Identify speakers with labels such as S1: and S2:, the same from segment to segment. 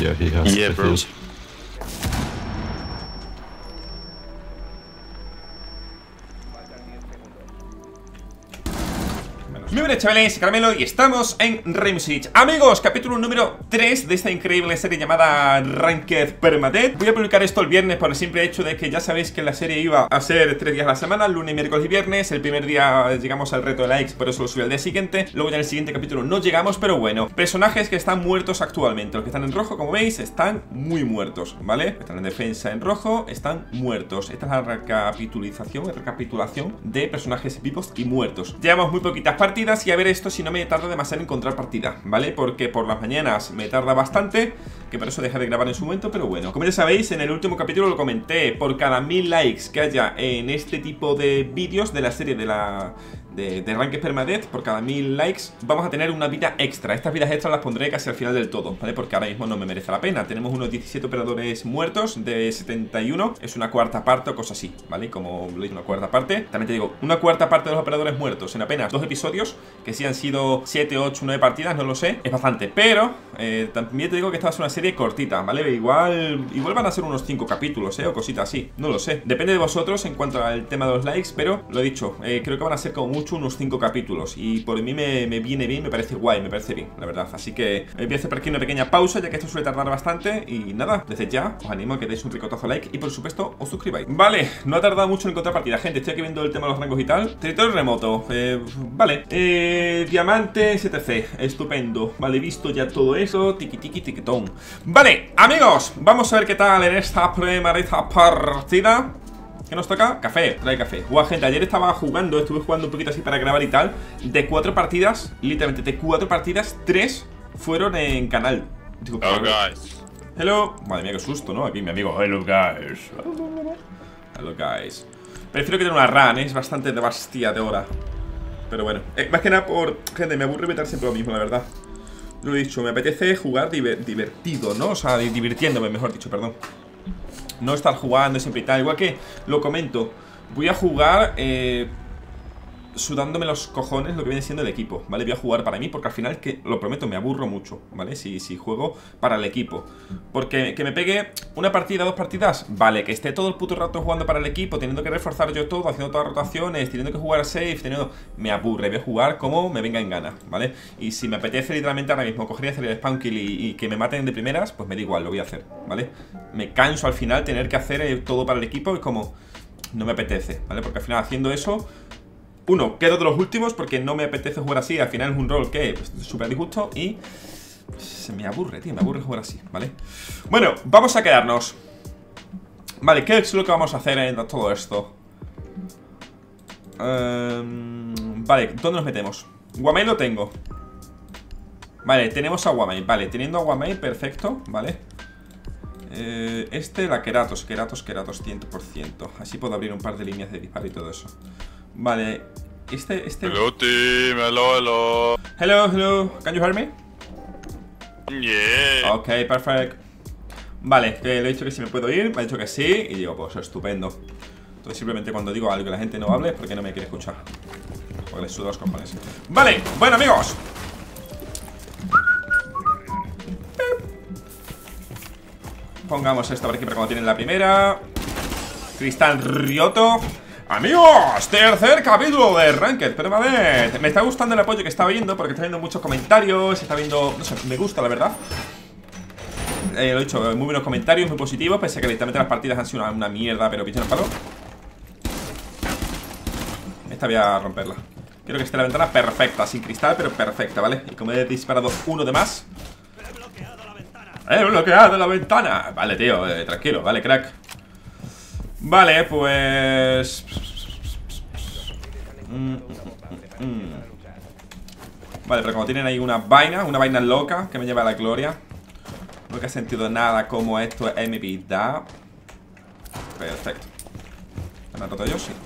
S1: Yeah, he has
S2: Yeah, bro.
S1: defuse.
S3: Muy buenas, chavales, Caramelo, y estamos en Rainbow Six. Amigos, capítulo número 3 de esta increíble serie llamada Ranked Permadeath. Voy a publicar esto el viernes por el simple hecho de que ya sabéis que la serie iba a ser 3 días a la semana, lunes, miércoles y viernes. El primer día llegamos al reto de likes, por eso lo subí al día siguiente. Luego ya en el siguiente capítulo no llegamos, pero bueno. Personajes que están muertos actualmente. Los que están en rojo, como veis, están muy muertos, ¿vale? Están en defensa en rojo, están muertos. Esta es la recapitulación de personajes vivos y muertos. Llevamos muy poquitas partidas y a ver esto si no me tarda demasiado en encontrar partida, ¿vale? Porque por las mañanas me tarda bastante, que por eso dejé de grabar en su momento, pero bueno. Como ya sabéis, en el último capítulo lo comenté, por cada 1000 likes que haya en este tipo de vídeos de la serie de Ranked Permadeath, por cada 1000 likes vamos a tener una vida extra. Estas vidas extras las pondré casi al final del todo, ¿vale? Porque ahora mismo no me merece la pena. Tenemos unos 17 operadores muertos de 71. Es una cuarta parte o cosa así, ¿vale? Como lo digo, una cuarta parte. También te digo, una cuarta parte de los operadores muertos en apenas 2 episodios, que si han sido 7, 8, 9 partidas, no lo sé, es bastante. Pero también te digo que esta va a ser una serie cortita, ¿vale? Igual van a ser unos 5 capítulos, o cositas así, no lo sé. Depende de vosotros en cuanto al tema de los likes, pero lo he dicho, creo que van a ser como mucho unos 5 capítulos. Y por mí me viene bien, me parece guay, me parece bien, la verdad. Así que voy a hacer por aquí una pequeña pausa, ya que esto suele tardar bastante. Y nada, desde ya os animo a que deis un ricotazo like y por supuesto os suscribáis. Vale, no ha tardado mucho en encontrar partida, gente. Estoy aquí viendo el tema de los rangos y tal. Territorio remoto, vale. Diamante STC, estupendo. Vale, visto ya todo eso. Tiki tiki tiquitón. Vale, amigos, vamos a ver qué tal en esta primera partida. ¿Qué nos toca? Café, trae café. Guau, gente, ayer estaba jugando, estuve jugando un poquito así para grabar y tal. De 4 partidas, literalmente de 4 partidas, 3 fueron en canal. Digo,
S2: Hello, guys.
S3: hello. Madre mía, qué susto, ¿no? Aquí mi amigo, hello, guys. Hello, guys. Prefiero que tenga una run, es bastante de bastía de hora. Pero bueno, más que nada por... Gente, me aburre meter siempre lo mismo, la verdad. Lo he dicho, me apetece jugar divertido, ¿no? O sea, divirtiéndome, mejor dicho, perdón. No estar jugando siempre y tal. Igual que lo comento, voy a jugar sudándome los cojones lo que viene siendo el equipo, ¿vale? Voy a jugar para mí porque al final, que lo prometo, me aburro mucho, ¿vale? Si juego para el equipo. Porque que me pegue una partida, 2 partidas, vale. Que esté todo el puto rato jugando para el equipo, teniendo que reforzar yo todo, haciendo todas las rotaciones, teniendo que jugar safe, me aburre. Voy a jugar como me venga en gana, ¿vale? Y si me apetece literalmente ahora mismo cogería hacer el spawn kill y que me maten de primeras, pues me da igual, lo voy a hacer, ¿vale? Me canso al final tener que hacer todo para el equipo y como... no me apetece, ¿vale? Porque al final haciendo eso... Uno, quedo de los últimos porque no me apetece jugar así. Al final es un rol que es súper disgusto y se me aburre, tío, me aburre jugar así, ¿vale? Bueno, vamos a quedarnos. Vale, ¿qué es lo que vamos a hacer en todo esto? Vale, ¿dónde nos metemos? Guamay lo tengo. Vale, tenemos a Guamay. Vale, teniendo a Guamay, perfecto, vale. La Keratos 100%. Así puedo abrir un par de líneas de disparo y todo eso. Vale,
S2: Hello, team. Hello.
S3: Hello, can you hear me?
S2: Yeah.
S3: Ok, perfect. Vale, que le he dicho que si me puedo ir, me ha dicho que sí. Y digo, pues estupendo. Entonces simplemente cuando digo algo que la gente no hable es porque no me quiere escuchar. Porque les sudo los cojones. Vale, bueno amigos, pongamos esta por aquí para cuando tienen la primera. Cristal Rioto. Amigos, tercer capítulo de Ranked Permadeath. Me está gustando el apoyo que está viendo porque está viendo muchos comentarios. Está viendo, no sé, me gusta la verdad. Lo he dicho, muy buenos comentarios, muy positivos. Pese a que literalmente las partidas han sido una mierda, pero pinche en el palo. Esta voy a romperla. Quiero que esté la ventana perfecta, sin cristal, pero perfecta, ¿vale? Y como he disparado uno de más. He bloqueado la ventana. Vale, tío, tranquilo, vale, crack. Vale, pues... Vale, pero como tienen ahí una vaina loca que me lleva a la gloria. No he sentido nada como esto en mi vida. Perfecto. ¿Me han roto yo? Sí.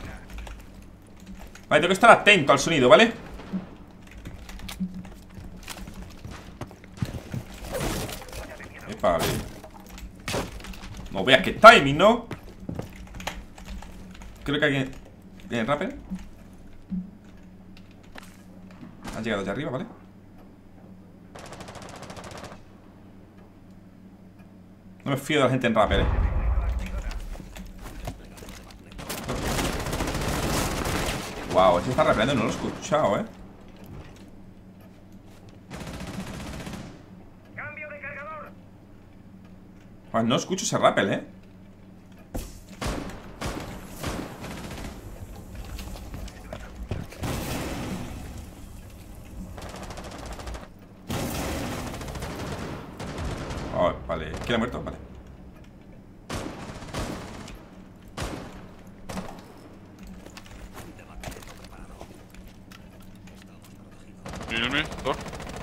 S3: Vale, tengo que estar atento al sonido, ¿vale? Vale. No veas qué timing, ¿no? Creo que alguien... ¿Viene el rapper? Han llegado allá arriba, ¿vale? No me fío de la gente en rappel, Wow, este está rapeando, no lo he escuchado,
S1: Cambio de cargador.
S3: Pues no escucho ese rappel, Oh, vale, ¿quién ha muerto? Vale.
S2: Enemy, dog.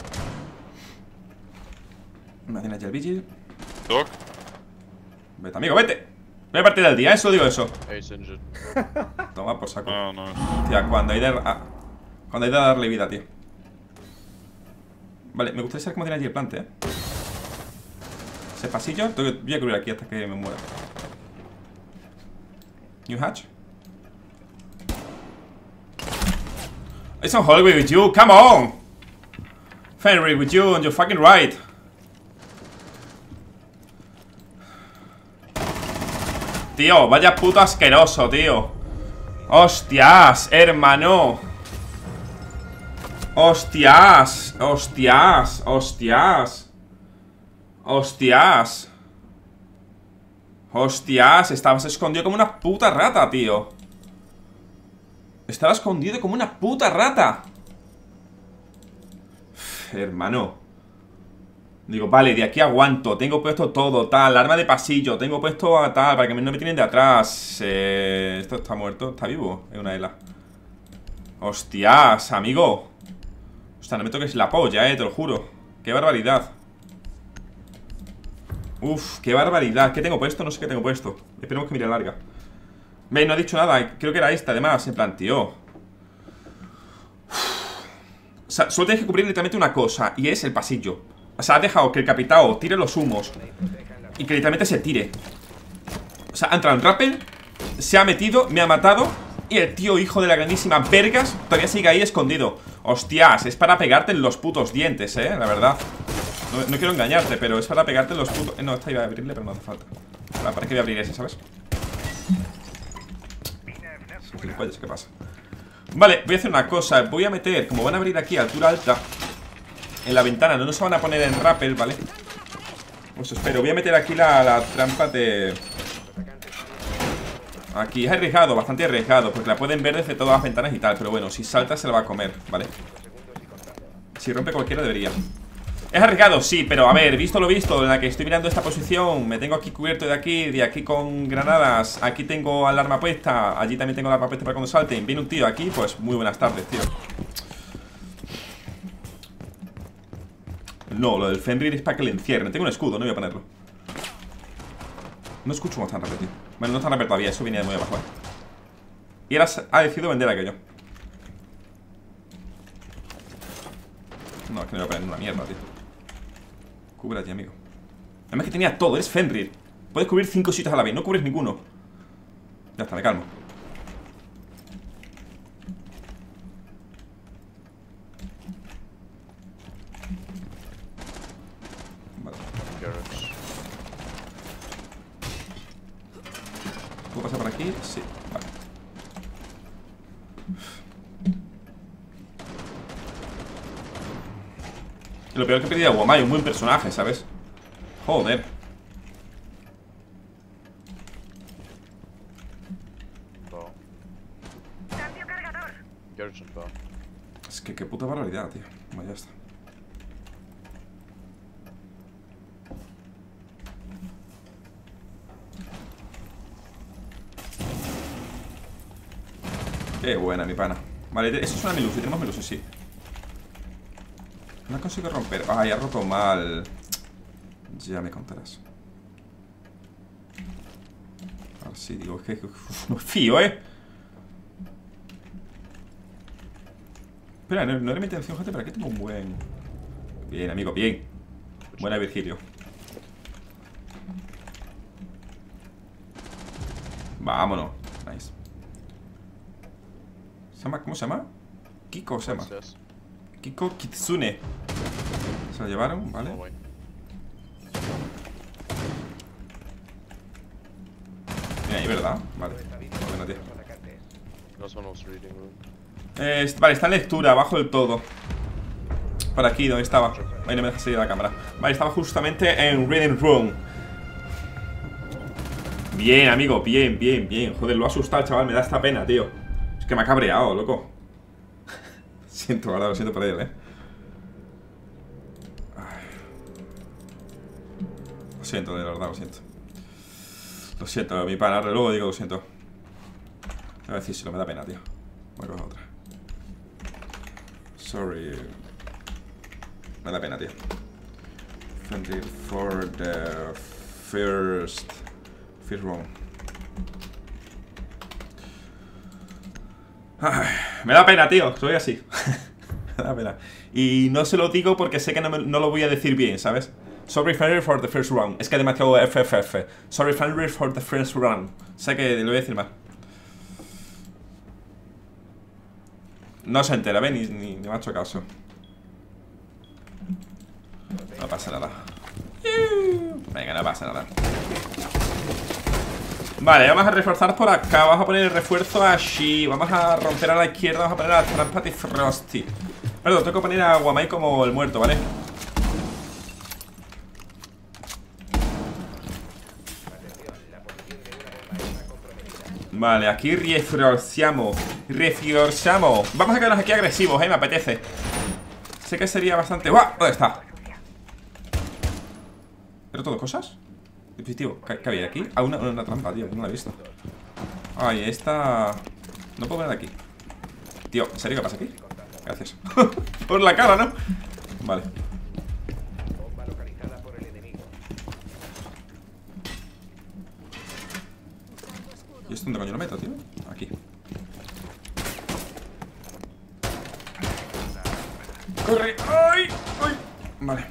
S3: Me hacen allí el vigil.
S2: Dog.
S3: Vete, amigo, vete. Voy a partir del día, eso digo eso.
S2: Ace injured.
S3: Toma por saco.
S2: Oh, no.
S3: Tía, cuando hay de darle vida, tío. Vale, me gustaría saber cómo tiene allí el plante, Ese pasillo, voy a cubrir aquí hasta que me muera. New hatch. It's on Hollywood with you, come on! Fenrir with you on your fucking right. Tío, vaya puto asqueroso, tío. Hostias, hermano. Hostias, hostias, hostias. Hostias. Hostias, estabas escondido como una puta rata, tío. Estaba escondido como una puta rata. Hermano. Digo, vale, de aquí aguanto. Tengo puesto todo, tal, arma de pasillo. Tengo puesto a tal, para que no me tienen de atrás. Esto está muerto, está vivo. Es una ELA. Hostias, amigo. Hostia, no me toques la polla, te lo juro. Qué barbaridad. Uf, qué barbaridad. ¿Qué tengo puesto? No sé qué tengo puesto. Esperemos que mire larga. Ve, no ha dicho nada. Creo que era esta, además. En plan, tío. O sea, solo tienes que cubrir literalmente una cosa. Y es el pasillo. O sea, ha dejado que el capitao tire los humos y que literalmente se tire. O sea, ha entrado en rappel, se ha metido, me ha matado. Y el tío hijo de la grandísima vergas todavía sigue ahí escondido. Hostias, es para pegarte en los putos dientes, la verdad. No quiero engañarte, pero es para pegarte en los putos... no, esta iba a abrirle, pero no hace falta. ¿Para qué voy a abrir ese, sabes? ¿Qué pasa? Vale, voy a hacer una cosa. Voy a meter, como van a abrir aquí a altura alta, en la ventana, no se van a poner en rappel, ¿vale? Pues espero, voy a meter aquí la trampa de... Aquí, es arriesgado, bastante arriesgado, porque la pueden ver desde todas las ventanas y tal. Pero bueno, si salta se la va a comer, ¿vale? Si rompe cualquiera debería. Es arriesgado, sí, pero a ver, visto lo visto, en la que estoy mirando esta posición, me tengo aquí cubierto de aquí con granadas. Aquí tengo alarma puesta, allí también tengo alarma puesta para cuando salten. Viene un tío aquí, pues muy buenas tardes, tío. No, lo del Fenrir es para que le encierren. Tengo un escudo, no voy a ponerlo. No escucho cómo están rappel, tío. Bueno, no están rappel todavía, eso viene de muy abajo, Y ahora ha decidido vender aquello. No, es que no voy a poner una mierda, tío. Cubre allí, amigo. Además que tenía todo, eres Fenrir. Puedes cubrir 5 sitios a la vez, no cubres ninguno. Ya está, me calmo. Vale. ¿Puedo pasar por aquí? Sí, vale. Y lo peor es que he perdido a Wamai, un buen personaje, ¿sabes? Joder. Es que qué puta barbaridad, tío. Bueno, ya está. Qué buena, mi pana. Vale, eso es una Melusi, tenemos Melusi, sí. No consigo romper. Ay, ha roto mal. Ya me contarás. Ahora sí, digo, es que no fío, Espera, no era mi intención, gente, pero aquí tengo un buen... Bien, amigo, bien. Buena, Virgilio. Vámonos. Nice. ¿Cómo se llama? Kiko se llama. Kiko Kitsune. Se lo llevaron, ¿vale? ahí, ¿verdad? Vale. Bueno, tío. Vale, está en lectura, abajo del todo. Por aquí, donde estaba. Ahí no me deja seguir la cámara. Vale, estaba justamente en Reading Room. Bien, amigo, bien, bien, bien. Joder, lo ha asustado, chaval, me da esta pena, tío. Es que me ha cabreado, loco. Siento, ahora lo siento por él, Lo siento, de verdad, lo siento. Lo siento, mi pana, luego digo lo siento. Voy a decírselo, me da pena, tío. Voy a coger otra. Sorry. Me da pena, tío. Friendly for the first round. Ay, me da pena, tío. Soy así. Me da pena. Y no se lo digo porque sé que no lo voy a decir bien, ¿sabes? Sorry, friendly for the first round. Es que demasiado FFF. Sorry, friendly for the first round. Sé que lo voy a decir mal. No se entera, ¿ves? Ni me ha hecho caso. No pasa nada. Venga, no pasa nada. Vale, vamos a reforzar por acá. Vamos a poner el refuerzo allí. Vamos a romper a la izquierda. Vamos a poner a la trampa de Frosty. Perdón, tengo que poner a Guamai como el muerto, ¿vale? Vale, aquí reforzamos. Vamos a quedarnos aquí agresivos, me apetece. Sé que sería bastante... ¡Guau! ¿Dónde está? ¿Pero todo cosas? Dispositivo, ¿qué había aquí? Ah, una trampa, tío, que no la he visto. Ay, esta... No puedo ver de aquí. Tío, ¿en serio qué pasa aquí? Gracias. Por la cara, ¿no? Vale. ¿Y esto dónde coño lo meto, tío? Aquí. ¡Corre! ¡Ay! ¡Ay! Vale.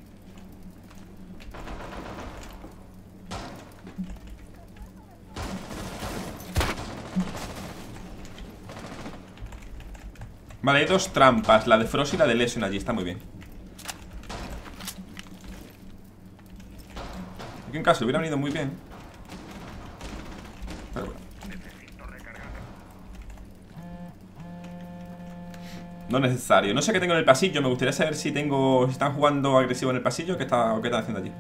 S3: Vale, hay dos trampas. La de Frost y la de Lesion allí. Está muy bien. Aquí en caso hubiera venido muy bien. Pero bueno. No es necesario. No sé qué tengo en el pasillo. Me gustaría saber si tengo... Si están jugando agresivo en el pasillo. ¿Qué están haciendo allí?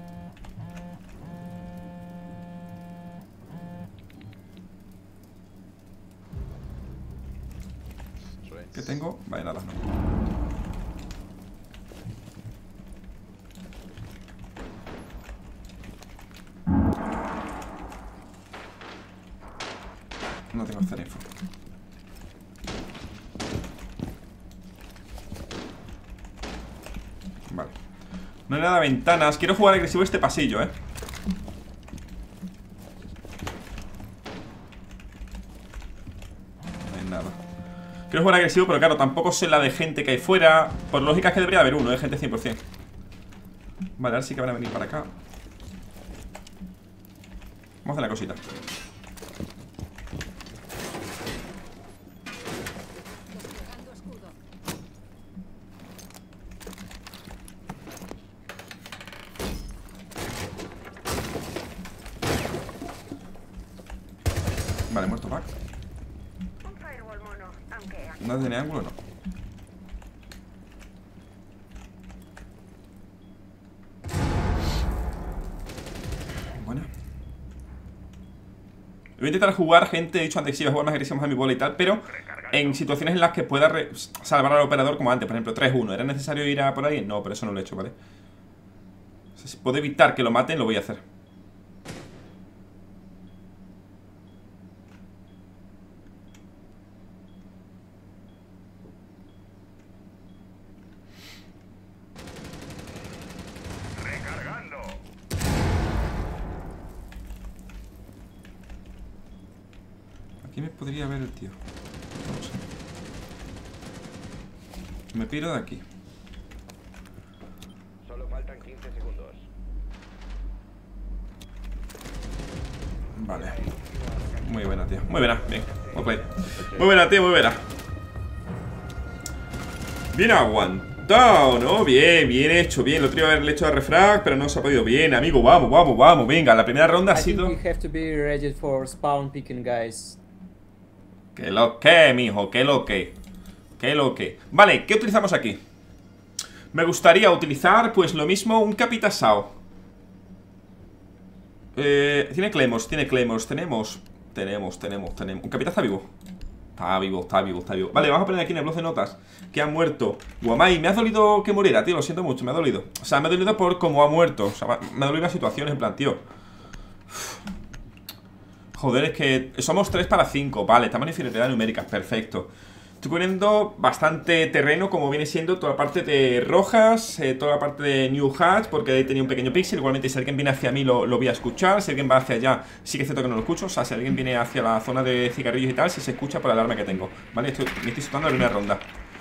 S3: ¿Qué tengo? Vale, nada, no. No tengo hacer info. Vale. No hay nada de ventanas. Quiero jugar agresivo este pasillo, No hay nada. Quiero jugar agresivo, pero claro, tampoco sé la de gente que hay fuera. Por lógica es que debería haber uno, gente 100%. Vale, ahora sí que van a venir para acá. Vamos a hacer la cosita. Vale, muerto back. ¿No tiene ángulo? No. Buena. Voy a intentar jugar gente, he dicho antes que iba a jugar más agresivos a mi bola y tal, pero en situaciones en las que pueda salvar al operador como antes. Por ejemplo, 3-1. ¿Era necesario ir a por ahí? No, pero eso no lo he hecho, ¿vale? O sea, si puedo evitar que lo maten, lo voy a hacer. Aquí me podría ver el tío. No sé. Me piro de aquí.
S1: Solo faltan 15 segundos.
S3: Vale. Muy buena, tío. Muy buena. Bien. Muy buena, tío. Muy buena. Bien, Aguan. down, ¿no? Bien, bien hecho, bien. Lo tendría que haberle hecho a refrag, pero no se ha podido. Bien, amigo, vamos, vamos, vamos. Venga, la primera ronda ha sido...
S1: We have to be ready for spawn picking, guys.
S3: Que lo que, mijo, que lo que. Que lo que. Vale, ¿qué utilizamos aquí? Me gustaría utilizar, pues lo mismo, un Capitasao. Tiene Claymores, tenemos. Un Capitán está vivo. Está vivo. Vale, vamos a poner aquí en el blog de notas que ha muerto Guamai. Me ha dolido que muriera, tío, lo siento mucho, me ha dolido. O sea, me ha dolido por cómo ha muerto. O sea, me ha dolido la situación, en plan, tío. Joder, es que somos 3 para 5. Vale, estamos en inferioridad numérica, perfecto. Estoy poniendo bastante terreno, como viene siendo toda la parte de Rojas, toda la parte de New Hatch, porque ahí tenía un pequeño pixel. Igualmente, si alguien viene hacia mí lo voy a escuchar. Si alguien va hacia allá, sí que es cierto que no lo escucho. O sea, si alguien viene hacia la zona de cigarrillos y tal, sí se escucha por la alarma que tengo. Vale, me estoy soltando la primera ronda.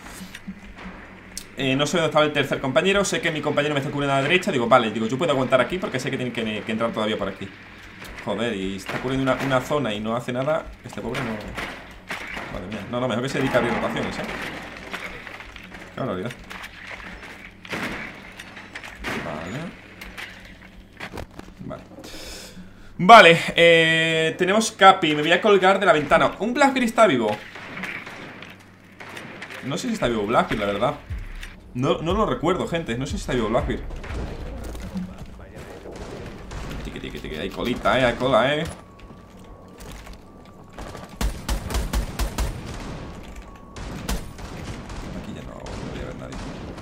S3: No sé dónde estaba el tercer compañero. Sé que mi compañero me está cubriendo a la derecha. Digo, vale, yo puedo aguantar aquí porque sé que tiene que entrar todavía por aquí. Joder, y está cubriendo una zona y no hace nada. Este pobre no... Madre mía. No, mejor que se dedique a abrir rotaciones, Qué barbaridad. Vale, tenemos Capi. Me voy a colgar de la ventana. ¿Un Blackbeard está vivo? No sé si está vivo Blackbeard, la verdad. No lo recuerdo, gente. No sé si está vivo Blackbeard. Tiki. Hay colita, hay cola, Aquí ya no voy a ver nadie.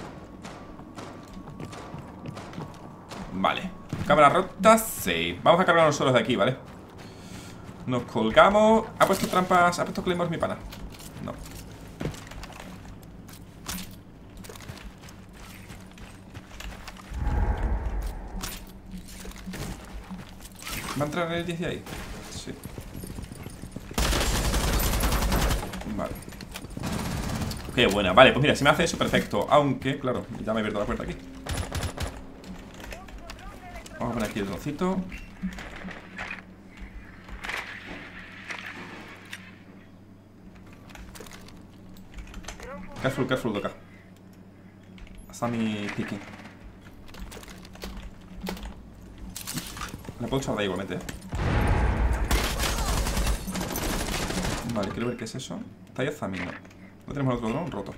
S3: Vale. Cámara rota, sí. Vamos a cargar nosotros de aquí, ¿vale? Nos colgamos. ¿Ha puesto trampas? ¿Ha puesto claymores mi pana? No. ¿Va a entrar el 10 de ahí? Sí. Vale. Qué buena. Vale, pues mira, si me hace eso, perfecto. Aunque, claro, ya me he abierto la puerta aquí. Vamos a poner aquí el trocito. Careful, Doka. Está mi picking. Le puedo echar de ahí igualmente, Vale, quiero ver qué es eso. Está ahí Zami, no. No tenemos el otro dron roto.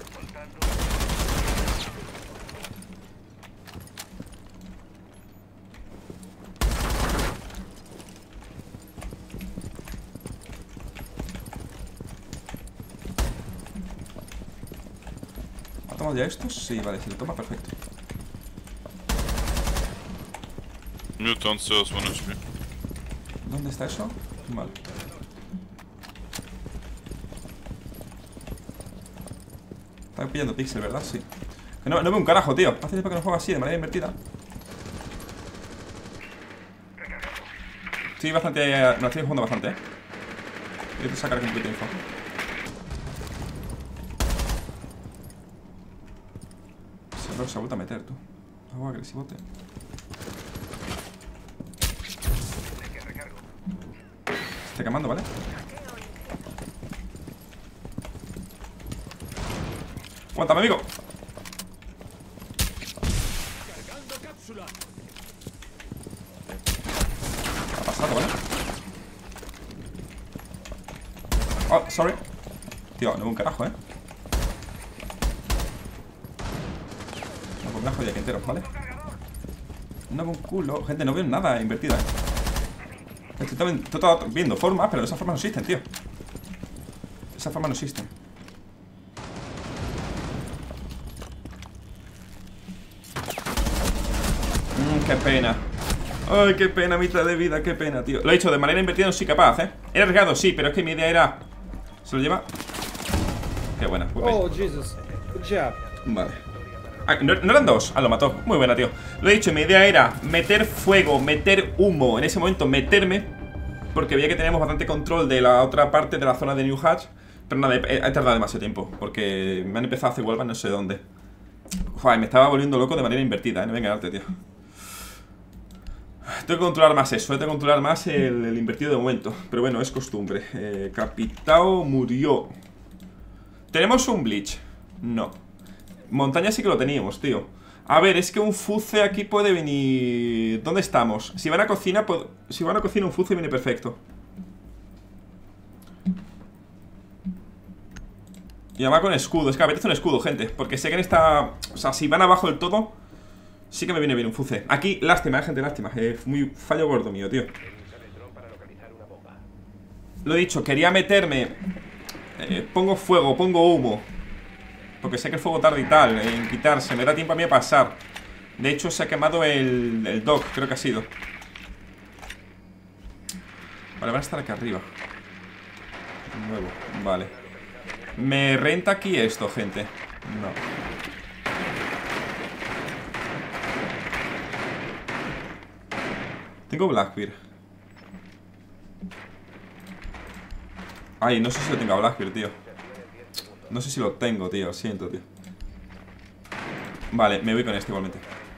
S3: ¿Ha tomado ya estos? Sí, vale, si lo toma, perfecto.
S2: Mute downstairs, 1 HP.
S3: ¿Dónde está eso? Vale. Está pillando pixel, ¿verdad? Sí. Que no veo un carajo, tío. Hace tiempo que no juego así, de manera invertida. Sí, bastante. Me la estoy jugando bastante, Voy a sacar aquí un poquito de info. Se ha vuelto a meter, tú. Algo agresivote. Estoy quemando, ¿vale? Aguántame, amigo. Ha pasado, ¿vale? Oh, sorry. Tío, no veo un carajo, No veo un carajo de enteros, ¿vale? No veo un culo. Gente, no veo nada invertida, Estoy viendo formas, pero esas formas no existen, tío. Esas formas no existen. Qué pena. Ay, qué pena, mitad de vida, qué pena, tío. Lo he hecho de manera invertida, no soy capaz, Era arriesgado, sí, pero es que mi idea era... ¿Se lo lleva? Qué buena.
S1: Oh, Jesus. Good job.
S3: Vale. ¿No eran dos? Ah, lo mató. Muy buena, tío. Lo he dicho, mi idea era meter fuego, meter humo. En ese momento meterme, porque veía que teníamos bastante control de la otra parte de la zona de New Hatch. Pero nada, he tardado demasiado tiempo, porque me han empezado a hacer huelgas no sé dónde. Joder, me estaba volviendo loco de manera invertida, No venga a darte, tío. Tengo que controlar más eso, tengo que controlar más el invertido de momento. Pero bueno, es costumbre. Capitao murió. ¿Tenemos un Bleach? No. Montaña sí que lo teníamos, tío. A ver, es que un fuce aquí puede venir... ¿Dónde estamos? Si van a cocina, si van a cocina un fuce viene perfecto. Y además con escudo, es que apetece un escudo, gente. Porque sé que en esta... O sea, si van abajo del todo, sí que me viene bien un fuce. Aquí, lástima, gente, lástima. Muy fallo gordo mío, tío. Lo he dicho, quería meterme... pongo fuego, pongo humo. Porque sé que el fuego tarda y tal en quitarse, me da tiempo a mí a pasar. De hecho se ha quemado el dock, creo que ha sido. Vale, van a estar aquí arriba. Nuevo, vale. ¿Me renta aquí esto, gente? No. Tengo Blackbeard. Ay, no sé si lo tengo a Blackbeard, tío. No sé si lo tengo, tío, siento, tío. Vale, me voy con este igualmente.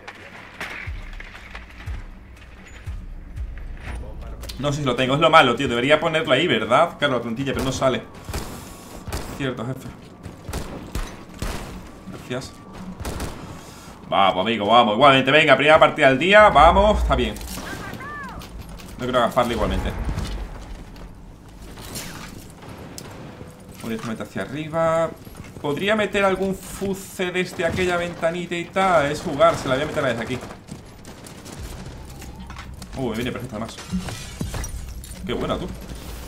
S3: No sé si lo tengo, es lo malo, tío. Debería ponerlo ahí, ¿verdad? Claro, la plantilla, pero no sale. Cierto, jefe. Gracias. Vamos, amigo, vamos. Igualmente, venga, primera partida del día. Vamos, está bien. No quiero agafarle igualmente. Directamente hacia arriba. Podría meter algún fuce desde aquella ventanita y tal. Es jugar, se la voy a meter desde aquí. Me viene perfecto además. Qué buena, tú.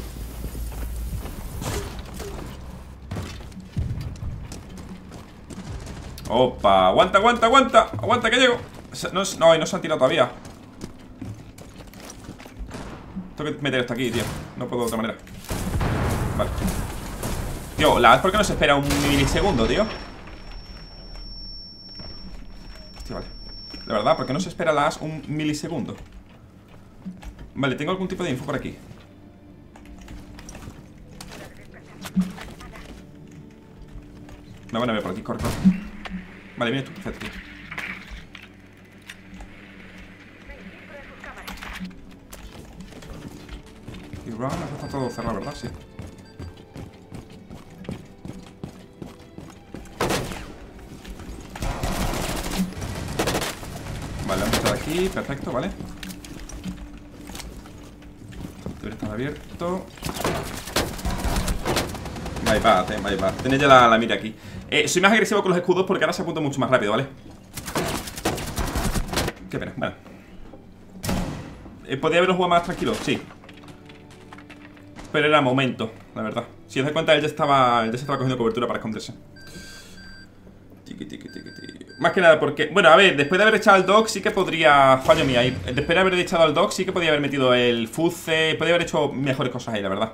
S3: Opa, aguanta, aguanta, aguanta. Aguanta que llego. No, no se han tirado todavía. Tengo que meter esto aquí, tío. No puedo de otra manera. Vale. Tío, la verdad, ¿por qué no se espera un milisegundo, tío? Hostia, vale. La verdad, ¿por qué no se espera las un milisegundo? Vale, tengo algún tipo de info por aquí. Me van a ver por aquí, corre, corre. Vale, viene tú, perfecto, tío. Y run, está todo cerrado, ¿verdad? Sí. Vale, vamos a estar aquí, perfecto, vale. Debería estar abierto. Bypass, bypass. Tenéis ya la mira aquí. Soy más agresivo con los escudos porque ahora se apunta mucho más rápido, ¿vale? Qué pena, bueno. ¿Podría haberlo jugado más tranquilo? Sí. Pero era momento, la verdad. Si os dais cuenta, él ya estaba cogiendo cobertura para esconderse. Más que nada porque... Bueno, a ver, después de haber echado al dog sí que podría... Fallo mío ahí. Después de haber echado al dog sí que podría haber metido el fuce. Podría haber hecho mejores cosas ahí, la verdad.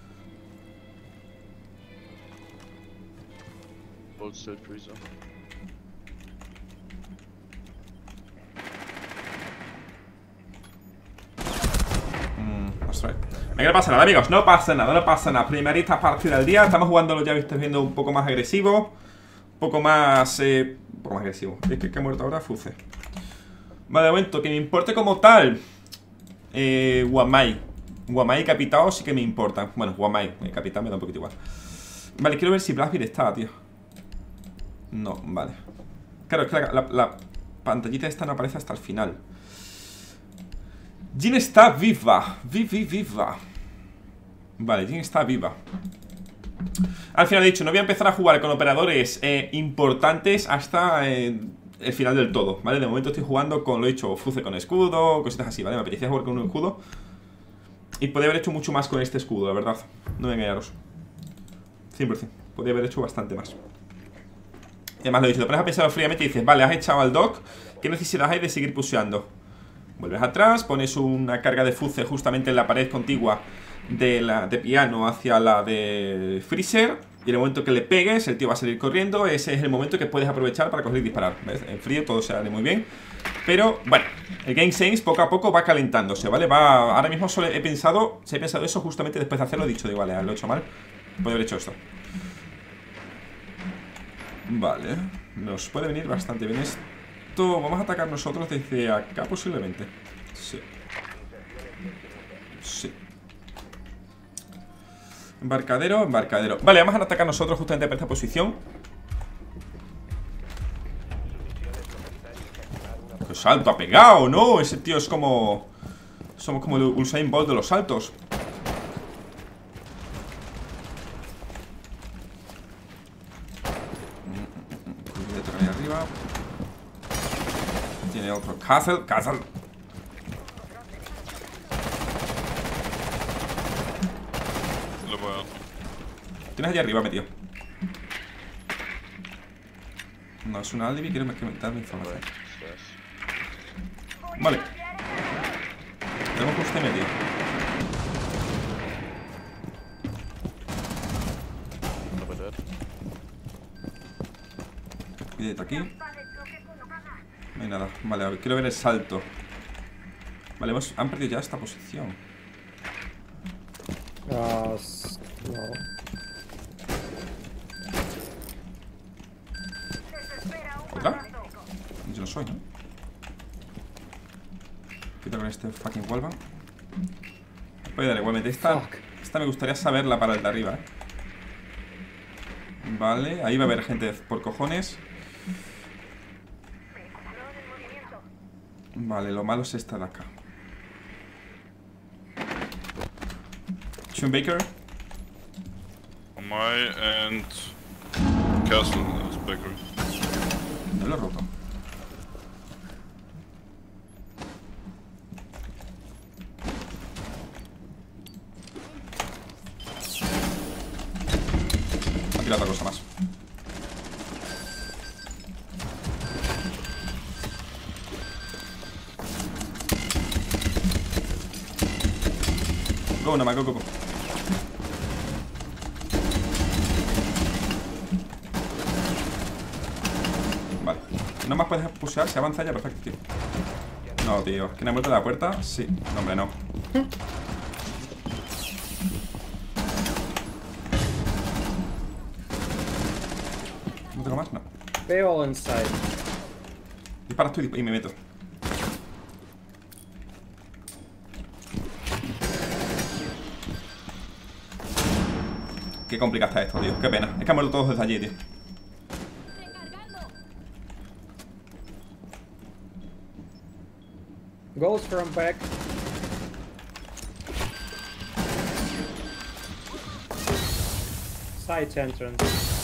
S3: Ostras. Venga, no pasa nada, amigos. No pasa nada, no pasa nada. Primerita partida del día. Estamos jugando, ya estáis viendo, un poco más agresivo. Un poco más agresivo. Es que ha muerto ahora Fuce. Vale, de momento, que me importe como tal. Guamai. Guamai y Capitao sí que me importa. Bueno, Guamai, Capitao me da un poquito igual. Vale, quiero ver si Blackbeard está, tío. No, vale. Claro, es que la pantallita esta no aparece hasta el final. Jin está viva. Viva. Vale, Jin está viva. Al final he dicho, no voy a empezar a jugar con operadores importantes hasta el final del todo, ¿vale? De momento estoy jugando con, lo he dicho, Fuce con escudo, cositas así, ¿vale? Me apetecía jugar con un escudo y podría haber hecho mucho más con este escudo, la verdad. No me engañaros. 100%, podría haber hecho bastante más. Además lo he dicho, te pones a pensar fríamente y dices, vale, has echado al dock, ¿qué necesidad hay de seguir pusheando? Vuelves atrás, pones una carga de Fuce justamente en la pared contigua de piano hacia la de Freezer. Y en el momento que le pegues, el tío va a salir corriendo. Ese es el momento que puedes aprovechar para coger y disparar. ¿Ves? En frío todo se sale muy bien. Pero, bueno, el Game Sense poco a poco va calentándose, ¿vale? Ahora mismo solo he pensado eso justamente después de hacerlo. He dicho, vale, lo he hecho mal. Puedo haber hecho esto. Vale, nos puede venir bastante bien esto. Vamos a atacar nosotros desde acá posiblemente. Sí. Sí. Embarcadero. Vale, vamos a atacar nosotros justamente por esta posición. salto ha pegado, ¿no? Ese tío es como... Somos como el Usain Bolt de los saltos. Ahí arriba. Tiene otro Castle.
S2: Lo puedo.
S3: Tienes allá arriba metido. No, es un alibi, quiero darme información. Vale. Tenemos que usted metido. Cuidado aquí. No hay nada. Vale, a ver, quiero ver el salto. Vale, han perdido ya esta posición.
S1: No.
S3: ¿Otra? Yo no soy, ¿no? Quito con este fucking wallbang. Voy a dar igualmente. Esta me gustaría saberla para el de arriba, Vale, ahí va a haber gente por cojones. Vale, lo malo es esta de acá. Sean Baker.
S2: My and Castle is Bakery.
S3: No lo he roto. Ha tirado otra cosa más. Go, no, go. Vale. No más puedes pushear, se avanza ya, perfecto, tío. No, tío. ¿Quién ha muerto de la puerta? Sí. No, hombre, no. ¿No tengo más? No.
S1: They all inside.
S3: Disparas tú y me meto. Qué complicado está esto, tío. Qué pena. Es que han muerto todos desde allí, tío.
S1: Goes from back. Side entrance.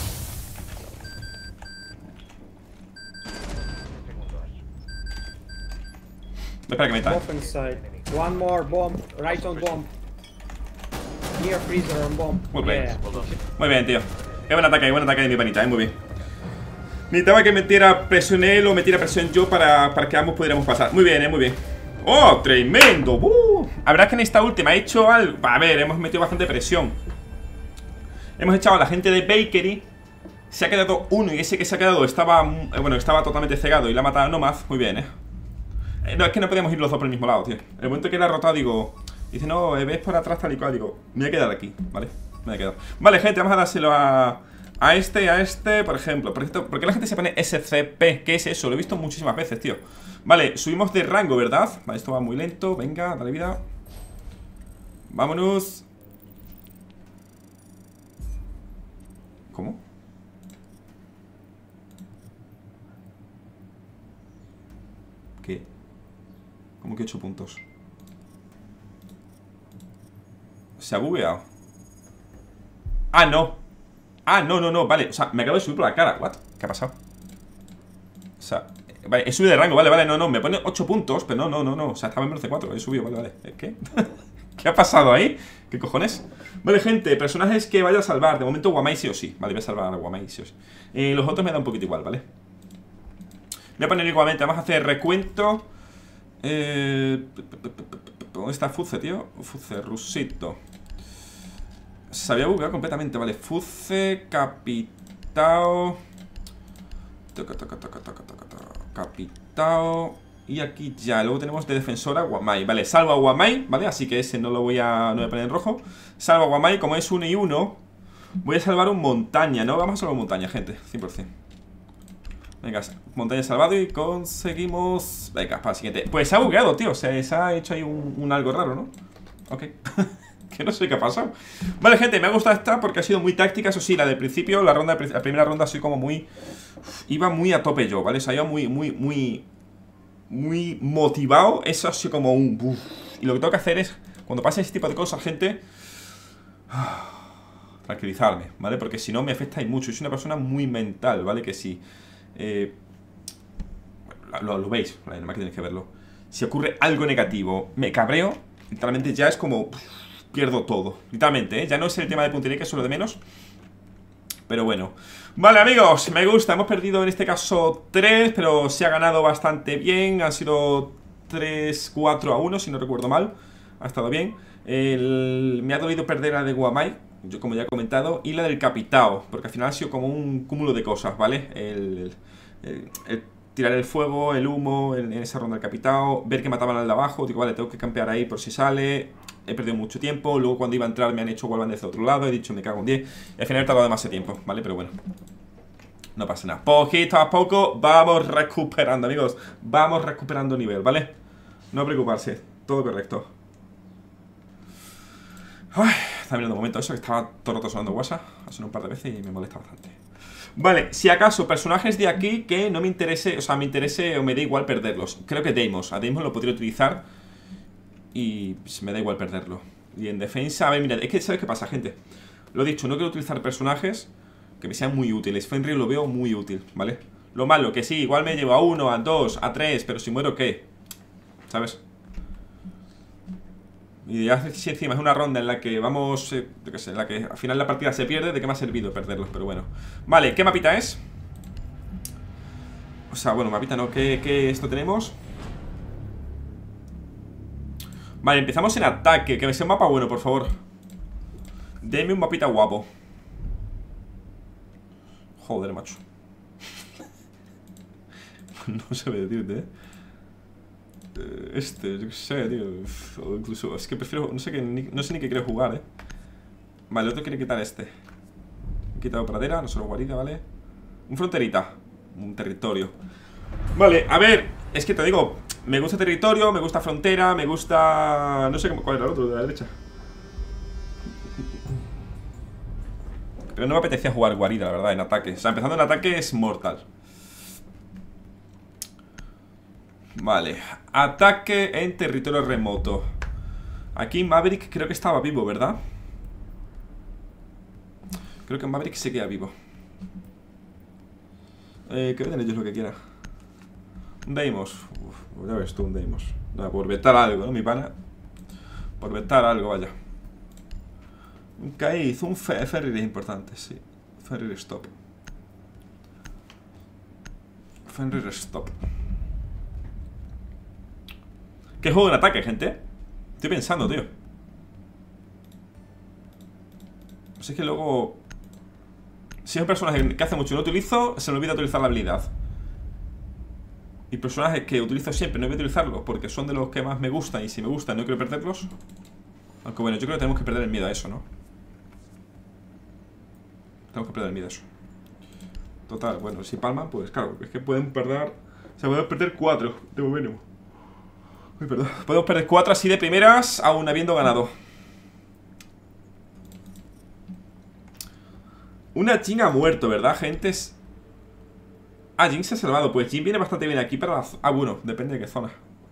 S3: Espera que me está.
S1: Both inside. One more bomb. Right on bomb. Near freezer on bomb.
S3: Muy bien.
S1: Yeah.
S3: Muy bien, tío. Qué buen ataque de mi panita, muy bien. Necesitaba que metiera presión él o metiera presión yo para que ambos pudiéramos pasar. Muy bien, muy bien. ¡Oh, tremendo! La verdad es que en esta última he hecho algo. A ver, hemos metido bastante presión. Hemos echado a la gente de Bakery. Se ha quedado uno y ese que se ha quedado estaba, bueno, estaba totalmente cegado y la ha matado a Nomad. Muy bien, no, es que no podíamos ir los dos por el mismo lado, tío. En el momento que la ha rotado, digo... Dice, no, ves por atrás tal y cual. Digo, me voy a quedar aquí, ¿vale? Me voy a quedar. Vale, gente, vamos a dárselo a este, por ejemplo. ¿Por qué la gente se pone SCP? ¿Qué es eso? Lo he visto muchísimas veces, tío. Vale, subimos de rango, ¿verdad? Vale, esto va muy lento. Venga, dale vida. Vámonos. ¿Cómo? ¿Qué? ¿Cómo que 8 puntos? Se ha bugueado. Ah, no. Ah, no, vale. O sea, me acabo de subir por la cara. ¿What? ¿Qué ha pasado? O sea, vale, he subido de rango, vale, no, me pone 8 puntos. Pero no, o sea, estaba en menos de 4, he subido, vale. ¿Qué? ¿Qué ha pasado ahí? ¿Qué cojones? Vale, gente, personajes que vaya a salvar. De momento Wamai sí o sí. Vale, voy a salvar a Wamai sí o sí. Los otros me da un poquito igual, ¿vale? Voy a poner igualmente, vamos a hacer recuento. ¿Dónde está Fuze, tío? Fuze, Rusito. Se había bugueado completamente, vale. Fuze, Capitao. Capitao. Y aquí ya, luego tenemos de defensora Wamai. Vale, salvo a Wamai, ¿vale? Así que ese no lo voy a poner en rojo. Salvo a Wamai, como es 1 y 1. Voy a salvar un montaña, ¿no? Vamos a salvar un montaña, gente, 100%. Venga, montaña salvado y conseguimos... Venga, para el siguiente. Pues se ha bugueado, tío, o sea, se ha hecho ahí un algo raro, ¿no? Ok. Que no sé qué ha pasado. Vale, gente, me ha gustado esta porque ha sido muy táctica. Eso sí, la del principio, la primera ronda soy como muy... Iba muy a tope yo, ¿vale? O sea, iba muy muy motivado. Eso ha sido como un... Uf. Y lo que tengo que hacer es, cuando pase ese tipo de cosas, gente, tranquilizarme, ¿vale? Porque si no me afecta y mucho. Soy una persona muy mental, ¿vale? Que si... lo veis, ¿vale? Nada más que tenéis que verlo. Si ocurre algo negativo, me cabreo. Literalmente ya es como... pierdo todo, literalmente, ¿eh? Ya no es el tema de puntería, que es lo de menos. Pero bueno. Vale, amigos, me gusta. Hemos perdido en este caso 3, pero se ha ganado bastante bien. Han sido 3-4-1, si no recuerdo mal. Ha estado bien. Me ha dolido perder la de Guamai, yo como ya he comentado, y la del Capitao, porque al final ha sido como un cúmulo de cosas, ¿vale? El tirar el fuego, el humo en esa ronda del Capitao, ver que mataban al de abajo, digo, vale, tengo que campear ahí por si sale. He perdido mucho tiempo, luego cuando iba a entrar me han hecho wallbang desde otro lado, he dicho me cago en 10. Y al final he tardado demasiado tiempo, ¿vale? Pero bueno, no pasa nada. Poquito a poco vamos recuperando, amigos. Vamos recuperando nivel, ¿vale? No preocuparse, todo correcto. Ay, estaba mirando un momento eso, que estaba todo el rato sonando WhatsApp. Ha sonado un par de veces y me molesta bastante. Vale, si acaso personajes de aquí que no me interese, o sea, me interese o me da igual perderlos. Creo que Deimos, a Deimos lo podría utilizar y pues, me da igual perderlo. Y en defensa, a ver, mirad, es que ¿sabes qué pasa, gente? Lo he dicho, no quiero utilizar personajes que me sean muy útiles. Fenrir lo veo muy útil, ¿vale? Lo malo, que sí, igual me llevo a 1, a 2, a 3, pero si muero, ¿qué? ¿Sabes? Y ya si encima es una ronda en la que vamos, yo qué sé, en la que al final la partida se pierde, ¿de qué me ha servido perderlos? Pero bueno. Vale, ¿qué mapita es? O sea, bueno, mapita no, ¿qué esto tenemos? Vale, empezamos en ataque. Que me sea un mapa bueno, por favor. Deme un mapita guapo. Joder, macho. No sé decirte, yo qué sé, tío. O incluso, es que prefiero, no sé ni qué quiero jugar, Vale, el otro quiere quitar este. He quitado pradera, no solo guarida, ¿vale? Un fronterita, un territorio. Vale, a ver, es que te digo, me gusta territorio, me gusta frontera, me gusta... No sé cuál era el otro de la derecha. Pero no me apetecía jugar guarida, la verdad, en ataque. O sea, empezando en ataque es mortal. Vale, ataque en territorio remoto. Aquí Maverick creo que estaba vivo, ¿verdad? Creo que Maverick se queda vivo. Que den ellos lo que quieran. Un Deimos. Uf, ya ves tú, un Deimos. No, por vetar algo, ¿no, mi pana? Por vetar algo, vaya. Un Kaiz, un Fenrir es importante, sí. Fenrir stop. Fenrir stop. ¿Qué juego en ataque, gente? Estoy pensando, tío. Pues es que luego... Si es un personaje que hace mucho y no utilizo, se me olvida utilizar la habilidad. Y personajes que utilizo siempre, no voy a utilizarlos porque son de los que más me gustan. Y si me gustan, no quiero perderlos. Aunque bueno, yo creo que tenemos que perder el miedo a eso, ¿no? Tenemos que perder el miedo a eso. Total, bueno, si palman, pues claro, es que pueden perder... Se pueden perder 4 de momento. Uy, perdón. Podemos perder 4 así de primeras, aún habiendo ganado. Una Jhin ha muerto, ¿verdad, gente? Ah, Jhin se ha salvado. Pues Jhin viene bastante bien aquí para la... Ah, bueno, depende de qué zona.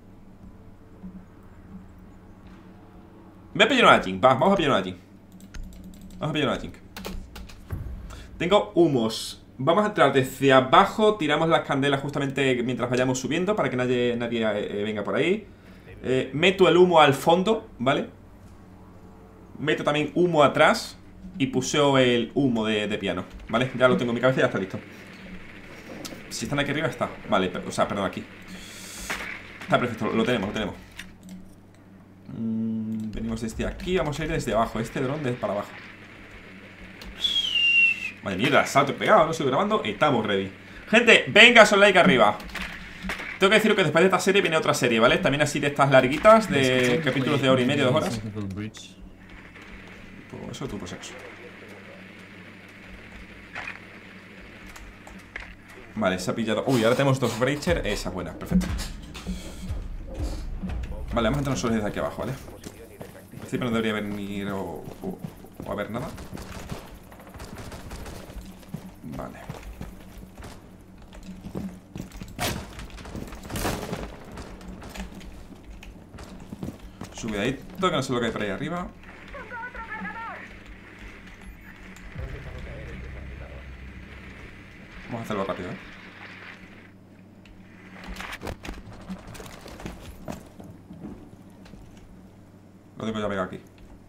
S3: Voy a pillar una Jhin. Vamos a pillar una Jhin. Vamos a pillar una Jhin. Tengo humos. Vamos a entrar desde abajo. Tiramos las candelas justamente mientras vayamos subiendo para que nadie venga por ahí. Meto el humo al fondo, ¿vale? Meto también humo atrás. Y puseo el humo de piano, ¿vale? Ya lo tengo en mi cabeza y ya está listo. Si están aquí arriba está. Vale, o sea, perdón, aquí. Está perfecto, lo tenemos, venimos desde aquí, vamos a ir desde abajo. Este dron desde para abajo. Madre mierda, salto pegado, no estoy grabando. Estamos ready. Gente, venga, son like arriba. Tengo que deciros que después de esta serie viene otra serie, ¿vale? También así de estas larguitas, de capítulos de hora y media, 2 horas. Pues eso tú, pues eso. Vale, se ha pillado. Uy, ahora tenemos 2 Breacher. Esa es buena, perfecto. Vale, vamos a entrar nosotros desde aquí abajo, ¿vale? En principio no debería venir o haber nada. Vale. Subidadito, que no sé lo que hay por ahí arriba. Vamos a hacerlo rápido, Lo tengo ya pegado aquí.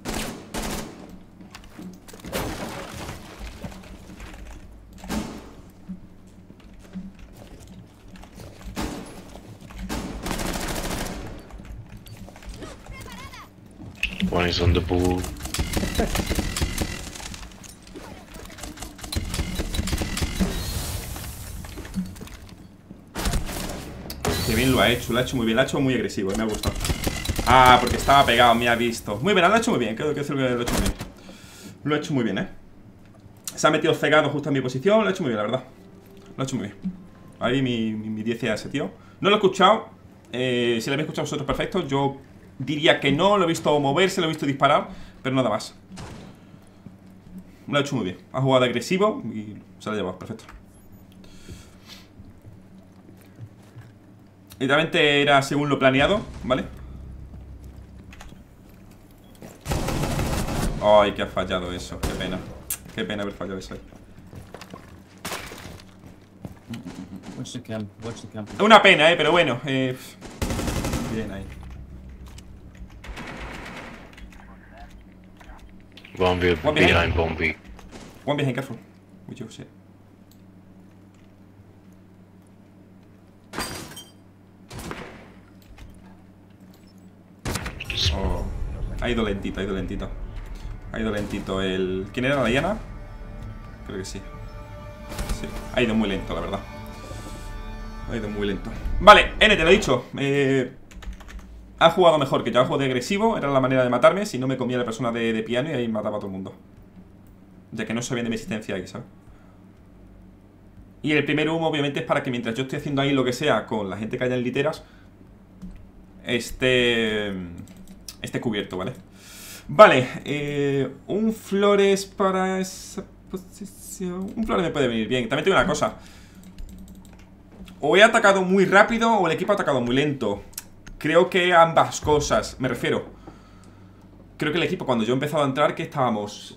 S4: One is on the pool.
S3: Qué bien lo ha hecho muy bien, lo ha hecho muy agresivo, me ha gustado. Ah, porque estaba pegado, me ha visto. Muy bien, lo ha hecho muy bien, creo que lo ha hecho muy bien. Lo ha hecho muy bien, Se ha metido cegado justo en mi posición, lo ha hecho muy bien, la verdad. Lo ha hecho muy bien. Ahí mi 10 a ese tío. No lo he escuchado. Si lo habéis escuchado vosotros, perfecto. Yo diría que no, lo he visto moverse, lo he visto disparar, pero nada más. Lo ha hecho muy bien. Ha jugado agresivo y se lo ha llevado, perfecto. Literalmente era según lo planeado, ¿vale? Ay, que ha fallado eso, qué pena. Qué pena haber fallado eso.
S5: Watch the camp, watch the camp.
S3: Una pena, pero bueno. Bien ahí.
S4: One B
S3: One behind.
S4: behind bomb B.
S3: One behind, careful. With you, shit. Oh. Ha ido lentito, ha ido lentito. Ha ido lentito el... ¿Quién era la Diana? Creo que sí. Sí, ha ido muy lento, la verdad. Ha ido muy lento. Vale, N, te lo he dicho. Ha jugado mejor que yo. Ha jugado de agresivo. Era la manera de matarme. Si no me comía la persona de piano y ahí mataba a todo el mundo. Ya que no sabían de mi existencia ahí, ¿sabes? Y el primer humo, obviamente, es para que mientras yo estoy haciendo ahí lo que sea con la gente que haya en literas, esté cubierto, ¿vale? Vale, un Flores para esa posición. Un Flores me puede venir bien. También tengo una cosa. O he atacado muy rápido o el equipo ha atacado muy lento. Creo que ambas cosas, me refiero. Creo que el equipo, cuando yo he empezado a entrar, que estábamos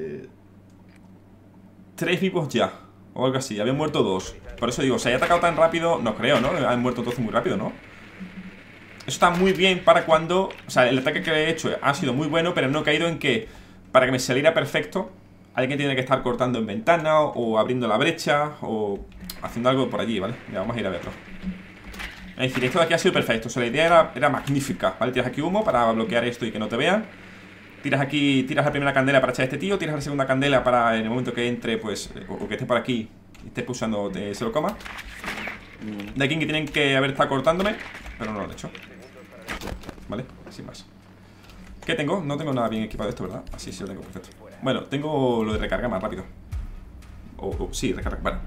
S3: 3 vivos ya, o algo así, habían muerto 2. Por eso digo, si haya atacado tan rápido, no creo, ¿no? Han muerto todos muy rápido, ¿no? Eso está muy bien para cuando... O sea, el ataque que he hecho ha sido muy bueno, pero no he caído en que para que me saliera perfecto, alguien tiene que estar cortando en ventana o abriendo la brecha o haciendo algo por allí, ¿vale? Ya vamos a ir a verlo. Es decir, esto de aquí ha sido perfecto. O sea, la idea era magnífica, ¿vale? Tiras aquí humo para bloquear esto y que no te vean. Tiras aquí, tiras la primera candela para echar a este tío. Tiras la segunda candela para en el momento que entre, pues, o que esté por aquí y esté pulsando, se lo coma. De aquí que tienen que haber estado cortándome, pero no lo han hecho. ¿Vale? Sin más. ¿Qué tengo? No tengo nada bien equipado de esto, ¿verdad? Ah, sí, sí lo tengo, perfecto. Bueno, tengo lo de recarga más rápido. Sí, recarga, vale.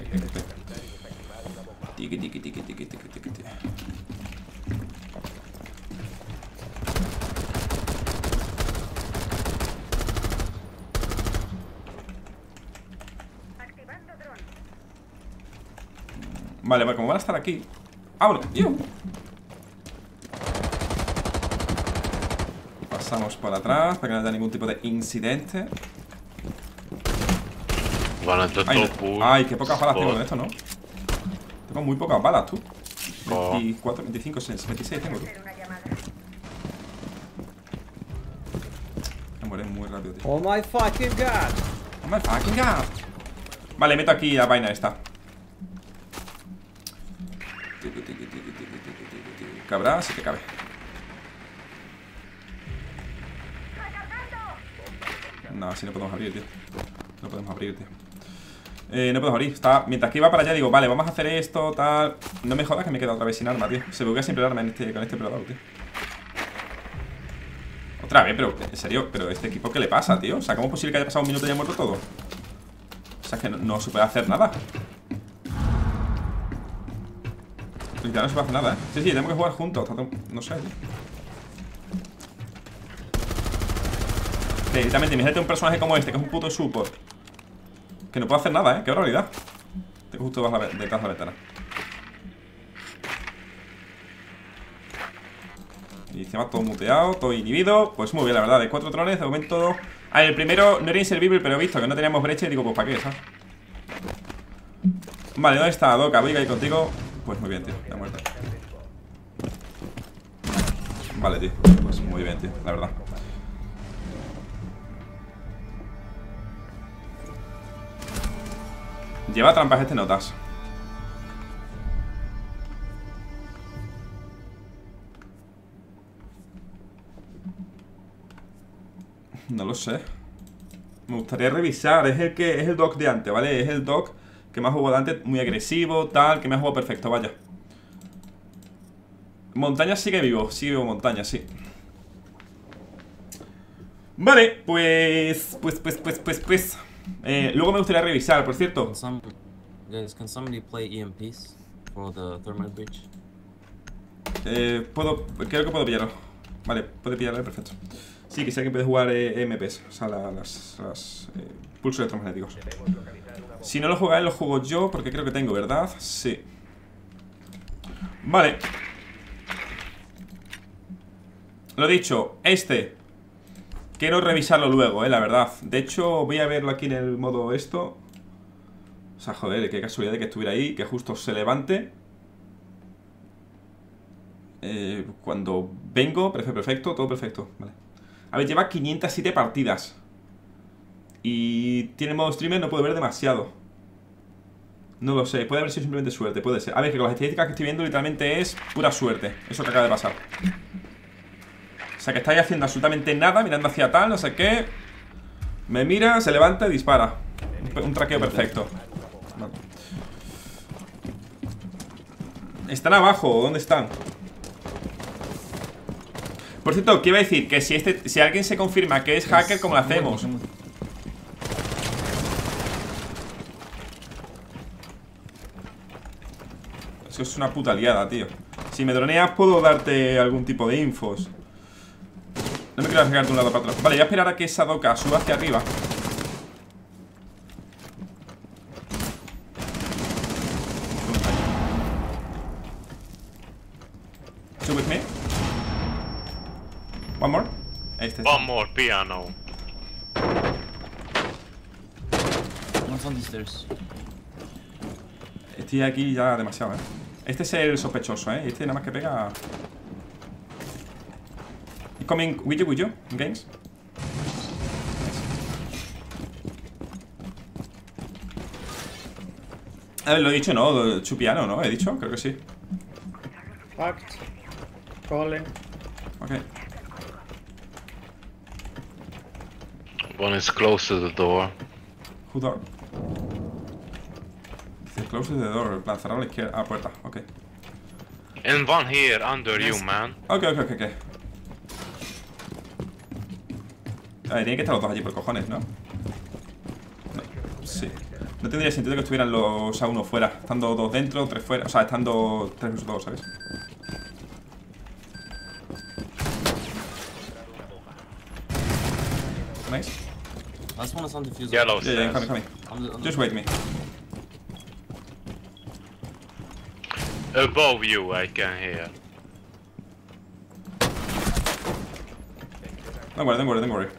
S3: Tiki, tiki, tiki, tiki, tiki, tiki, tiki. Vale, vale, como van a estar aquí. ¡Vámonos! ¡Yo! Pasamos por atrás para que no haya ningún tipo de incidente.
S4: One at the
S3: Ay,
S4: top pool.
S3: ay, qué pocas balas tengo
S4: Spot.
S3: de esto, ¿no? Tengo muy pocas balas, tú.
S4: Oh.
S3: 24, 25, 26 tengo, tú. Me muere muy rápido, tío.
S1: Oh my fucking god.
S3: Oh my fucking god. Vale, meto aquí la vaina esta. ¿Cabrá? Sí que cabe. No, así no podemos abrir, tío. No podemos abrir, tío. No podemos abrir. Está... Mientras que iba para allá digo, vale, vamos a hacer esto, tal. No me jodas que me he quedado otra vez sin arma, tío. Se buguea siempre el arma con este pelador, tío. Otra vez, pero en serio, pero este equipo, ¿qué le pasa, tío? O sea, ¿cómo es posible que haya pasado un minuto y haya muerto todo? O sea, es que no se puede hacer nada. Ya no se puede hacer nada, ¿eh? Sí, tenemos que jugar juntos. No sé, tío. Directamente, imagínate un personaje como este, que es un puto support, que no puede hacer nada, qué barbaridad. Tengo justo detrás de la ventana. Y encima todo muteado, todo inhibido. Pues muy bien, la verdad, de 4 drones, de momento. A ver, el primero no era inservible, pero he visto que no teníamos brecha y digo, pues ¿para qué, sabes? Vale, ¿dónde está Doka? Voy a ir contigo. Pues muy bien, tío, ya muerto. Vale, tío, pues muy bien, tío, la verdad. Lleva trampas este notas. No lo sé. Me gustaría revisar. Es el doc de antes, ¿vale? Es el doc que me ha jugado antes, muy agresivo, tal, que me ha jugado perfecto, vaya. Montaña sigue vivo montaña, sí. Vale, pues. Luego me gustaría revisar, por cierto.
S5: Can somebody play EMPs for the thermal breach?
S3: Creo que puedo pillarlo. Vale, puede pillarlo, perfecto. Sí, que si alguien puede jugar EMPs, o sea, las pulsos electromagnéticos. Si no lo jugáis, lo juego yo, porque creo que tengo, ¿verdad? Sí. Vale. Lo dicho, quiero revisarlo luego, la verdad. De hecho, voy a verlo aquí en el modo esto. O sea, joder, qué casualidad de que estuviera ahí, que justo se levante. Cuando vengo, perfecto, todo perfecto. Vale. A ver, lleva 507 partidas. Y tiene modo streamer, no puedo ver demasiado. No lo sé, puede haber sido simplemente suerte, puede ser. A ver, que con las estadísticas que estoy viendo literalmente es pura suerte. Eso que acaba de pasar. O sea, que está ahí haciendo absolutamente nada, mirando hacia tal, no sé qué. Me mira, se levanta y dispara. Un traqueo perfecto. Vale. Están abajo, ¿dónde están? Por cierto, ¿qué iba a decir? Que si alguien se confirma que es hacker, ¿cómo lo hacemos? Eso es una puta liada, tío. Si me droneas puedo darte algún tipo de infos. No me quiero arriesgar de un lado para otro. Vale, voy a esperar a que esa Doka suba hacia arriba. Two with me. One more.
S4: One more piano.
S5: One's on the stairs.
S3: Estoy aquí ya demasiado, Este es el sospechoso, Este nada más que pega. Coming with you, games. A ver, lo he dicho, ¿no? Chupiano, ¿no? He dicho, creo que sí.
S1: Fact. Calling.
S3: Ok.
S4: One is close to the door.
S3: Who door? Dice close to the door, en plan, cerrado a la izquierda. Ah, puerta, ok.
S4: And one here under you, man.
S3: Ok. A ver, tienen que estar los dos allí por cojones, ¿no? No, sí. No tendría sentido que estuvieran los A1 fuera. Estando dos dentro, tres fuera. O sea, estando 3 versus 2, ¿sabes? Nice.
S5: Last one is on diffuser.
S4: Yellow
S3: Yeah,
S4: stairs.
S3: coming. Just wait me.
S4: Above you, I can hear.
S3: Don't worry.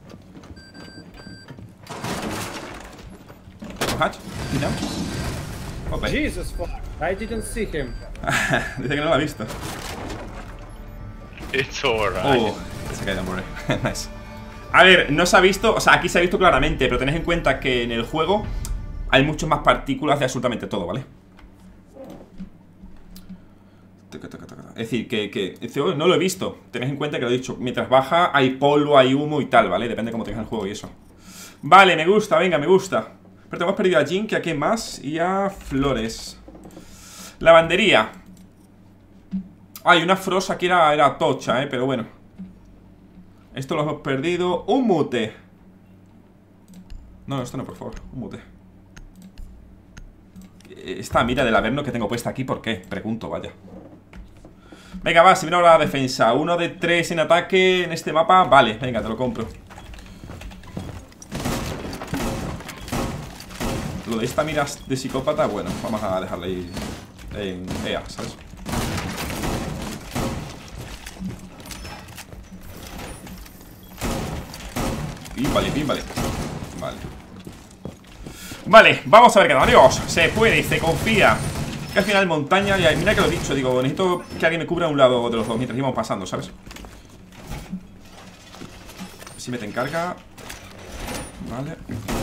S3: Hatch? ¿Ya? Ope.
S1: Jesus fuck. I didn't see him.
S3: Dice que no lo ha visto.
S4: It's alright.
S3: Oh, se cae, don't worry. Nice. A ver, no se ha visto, o sea, aquí se ha visto claramente, pero tened en cuenta que en el juego hay muchas más partículas de absolutamente todo, ¿vale? Es decir, que no lo he visto. Tened en cuenta que lo he dicho. Mientras baja hay polvo, hay humo y tal, ¿vale? Depende de cómo tengas el juego y eso. Vale, me gusta, venga, me gusta. Pero hemos perdido a Jin, que a quién más, y a Flores. Lavandería. Hay una Frost aquí era tocha, pero bueno. Esto lo hemos perdido. Un mute. No, esto no, por favor, un mute. Esta mira del Averno que tengo puesta aquí, ¿por qué? Pregunto, vaya. Venga, va, si viene ahora la defensa. 1 de 3 en ataque en este mapa. Vale, venga, te lo compro. Lo de esta mira de psicópata, bueno, vamos a dejarla ahí en EA, ¿sabes? Pímbale, pímbale. Vale. Vale, vamos a ver qué tal, amigos. Se puede, se confía. Que al final montaña, y mira que lo he dicho, digo, necesito que alguien me cubra un lado de los dos mientras íbamos pasando, ¿sabes? Si me te encarga. Vale.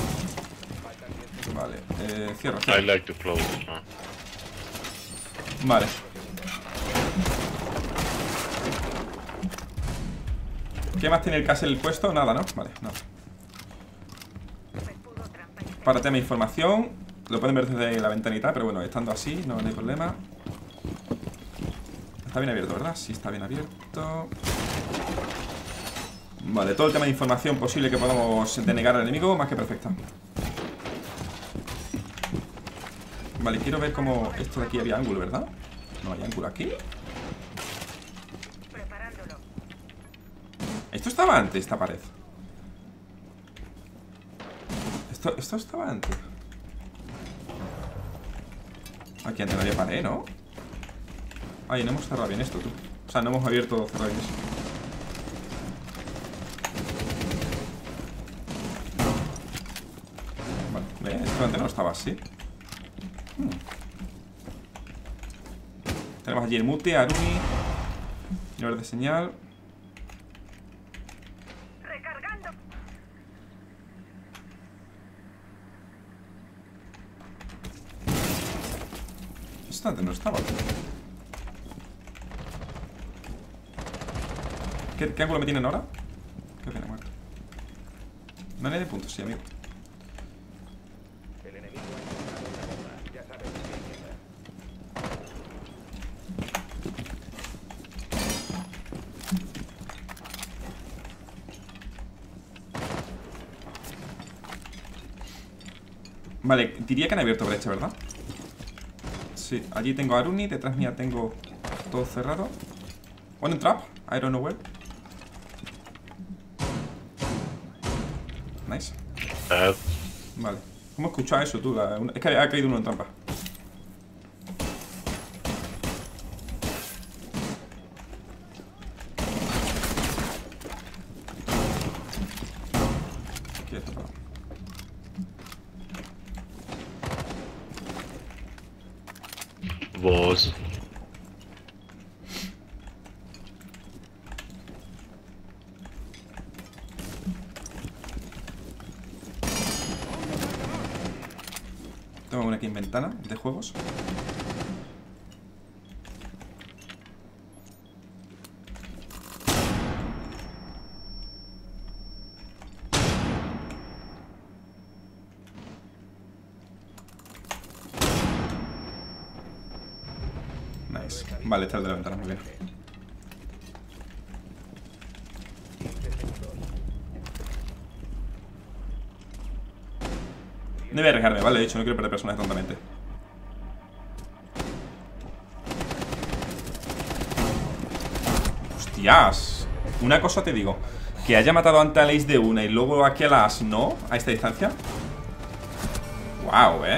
S3: Vale, cierra,
S4: I
S3: cierra.
S4: like to close it, man.
S3: Vale. ¿Qué más tiene el castle puesto? Nada, ¿no? Vale, nada. Para tema de información. Lo pueden ver desde la ventanita, pero bueno, estando así, no hay problema. Está bien abierto, ¿verdad? Sí, está bien abierto. Vale, todo el tema de información posible que podamos denegar al enemigo, más que perfecta. Vale, quiero ver cómo esto de aquí había ángulo, ¿verdad? No hay ángulo aquí. Esto estaba antes, esta pared. Esto estaba antes. Aquí antes no había pared, ¿no? Ay, no hemos cerrado bien esto, tú. O sea, no hemos abierto, cerrado bien eso. Vale, esto antes no estaba así. Tenemos allí el mute, Aruni. Nivel de señal. Esto antes no estaba. ¿Qué ángulo me tienen ahora? Qué pena, muerto. No hay de puntos, sí, amigo. Vale, diría que han abierto brecha, ¿verdad? Sí, allí tengo a Aruni, detrás mía tengo todo cerrado. One trap, I don't know where. Nice. Vale. ¿Cómo escuchas eso tú? Es que ha caído uno en trampa. Aquí está parado.
S4: Was.
S3: Tengo una aquí en ventana de juegos. Nice. Vale, está el de la ventana, muy bien. No voy a arriesgarme, vale, de hecho, no quiero perder personajes tontamente. Hostias. Una cosa te digo, que haya matado antes a la Ace de una y luego aquí a la As no, a esta distancia. Wow,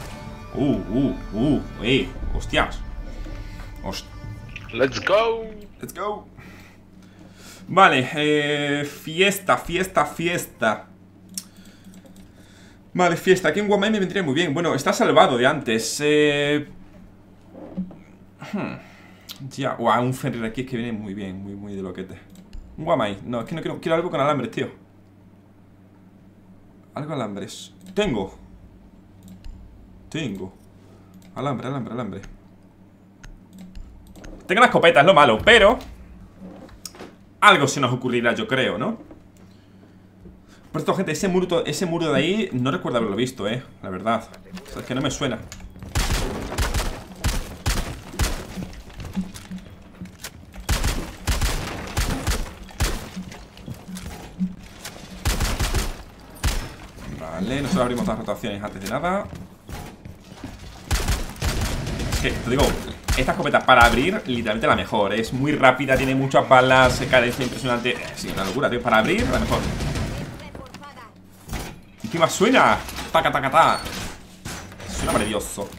S3: hostias.
S4: Let's go.
S3: Let's go. Vale, fiesta. Vale, fiesta. Aquí en Guamai me vendría muy bien. Bueno, está salvado de antes. Ya, wow, un Fenrir aquí es que viene muy bien, muy de loquete. Un Guamai. No, es que no quiero algo con alambres, tío. Algo alambres. Tengo. Alambre. Tengo una escopeta, es lo malo, pero algo se nos ocurrirá, yo creo, ¿no? Por cierto, gente, ese muro de ahí no recuerdo haberlo visto, la verdad. O sea, es que no me suena. Vale, nosotros abrimos las rotaciones antes de nada. Es que, te digo, esta escopeta para abrir, literalmente la mejor. Es muy rápida, tiene muchas balas, cadencia impresionante. Sí, una locura, tío. Para abrir, la mejor. ¿Y qué más suena? Taca. Suena maravilloso.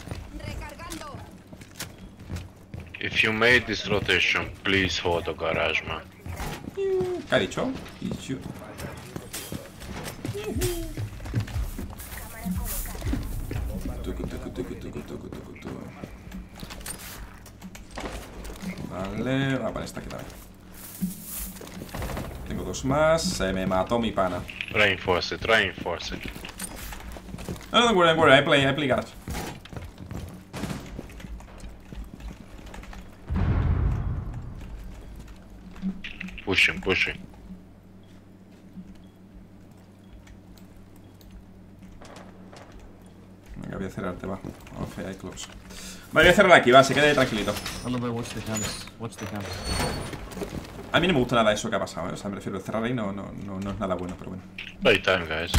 S4: If you made this rotation, please hold the garage, man.
S3: ¿Qué ha dicho? Vale, va para esta aquí también. Tengo dos más. Se me mató mi pana.
S4: Reinforce it, reinforce it.
S3: No, don't worry, I play garage.
S4: Pushing, pushing.
S3: Venga, voy a cerrarte, va. Ok, hay close. Vale, voy a cerrar aquí, va, se quede tranquilito.
S5: Oliver, watch the cams. Watch the cams.
S3: A mí no me gusta nada eso que ha pasado, ¿eh? O sea, me refiero a cerrar ahí, no es nada bueno, pero bueno.
S4: Playtime, guys.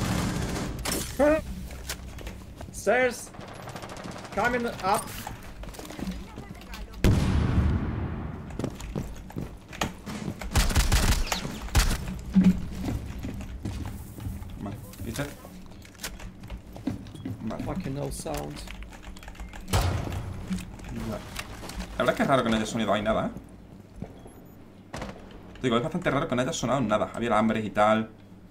S1: Stairs. Coming up.
S3: Vale, ¿viste? Vale.
S1: Fucking no sound.
S3: Vale. La verdad es que es raro que no haya sonido ahí nada, ¿eh? Digo, es bastante raro que no haya sonado nada. Había alambres y tal.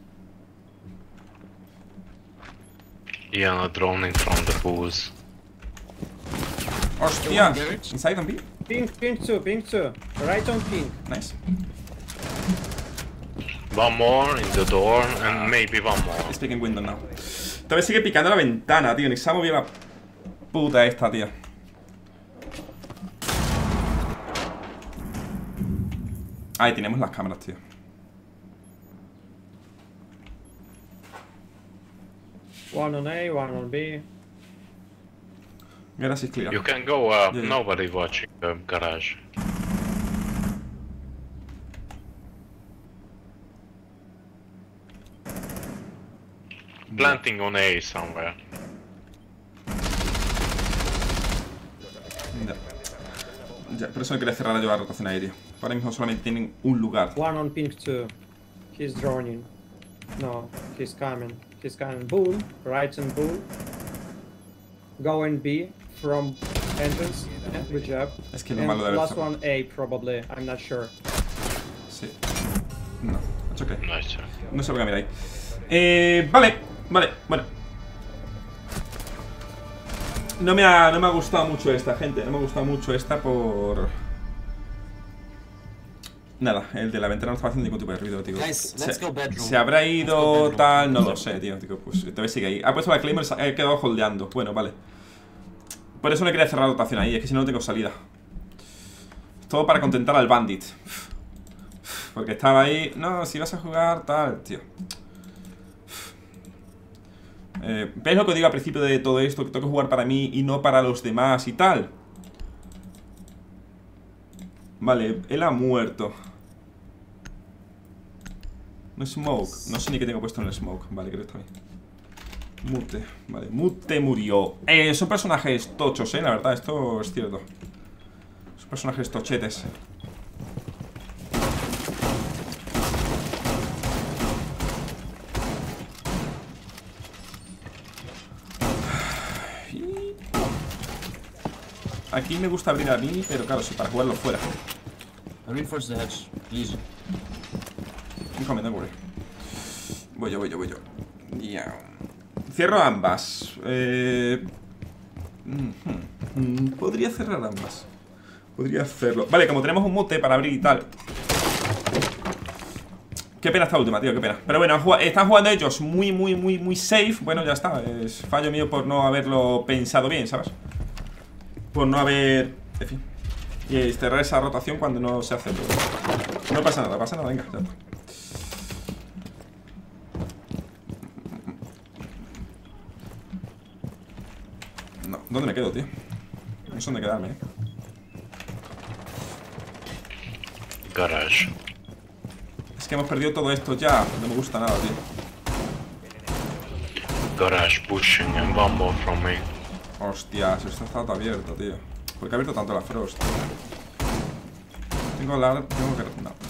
S4: Yeah, droning from the booze.
S3: ¡Hostia! Inside on B.
S1: Pink 2, pink 2. Right on pink.
S3: Nice.
S4: One more in the door and maybe one more.
S3: Speaking window now. Todavía sigue picando la ventana, tío. Ni se ha movido la puta esta, tío. Ahí tenemos las cámaras, tío.
S1: One on A, one on B.
S3: Garage is clear.
S4: You can go up,
S3: Yeah, yeah.
S4: nobody watching the garage. Planting on A somewhere.
S3: Ya. Ya, por eso no quería cerrar yo la rotación aérea. Ahora mismo solamente tienen un lugar.
S1: One on pink 2. He's droning. No, he's coming. He's coming. Boom. Right and boom. Going B from entrance. Yeah, good job.
S3: Es que lo
S1: And
S3: malo de haber
S1: last
S3: cerrado.
S1: one A probably. I'm not sure.
S3: Sí. No, it's okay.
S4: Nice, sir.
S3: No sé por qué mira ahí. Vale, bueno. No me ha gustado mucho esta, gente. No me ha gustado mucho esta por... Nada, el de la ventana no estaba haciendo ningún tipo de ruido, tío.
S5: Guys, let's go bedroom.
S3: Se habrá
S5: Let's go
S3: ido
S5: bedroom.
S3: tal, no lo sé, tío. Digo, pues todavía sigue ahí. Ha puesto la Claymore, se ha quedado holdeando. Bueno, vale. Por eso no quería cerrar la rotación ahí, es que si no, no tengo salida. Todo para contentar al Bandit. Porque estaba ahí. No, si vas a jugar, tal, tío. ¿Ves lo que digo al principio de todo esto? Que tengo que jugar para mí y no para los demás y tal. Vale, él ha muerto. No smoke. No sé ni qué tengo puesto en el smoke. Vale, creo que está bien. Mute. Vale, Mute murió. Son personajes tochos, la verdad. Esto es cierto. Son personajes tochetes. Aquí me gusta abrir a mí, pero claro, sí, para jugarlo fuera.
S5: I reinforce the hedge. Please.
S3: Incoming, don't worry. Voy yo. Ya. Cierro ambas. Podría cerrar ambas. Podría hacerlo. Vale, como tenemos un mute para abrir y tal. Qué pena esta última, tío, qué pena. Pero bueno, están jugando ellos muy safe. Bueno, ya está. Es fallo mío por no haberlo pensado bien, ¿sabes? Por no haber... En fin. Y cerrar esa rotación cuando no se hace. No pasa nada, venga, ya está. No, ¿dónde me quedo, tío? No sé dónde quedarme,
S4: Garage.
S3: Es que hemos perdido todo esto ya. No me gusta nada, tío.
S4: Garage pushing and one more from me.
S3: Hostias, esto está todo abierto, tío. ¿Por qué ha abierto tanto la Frost? Tengo que... No.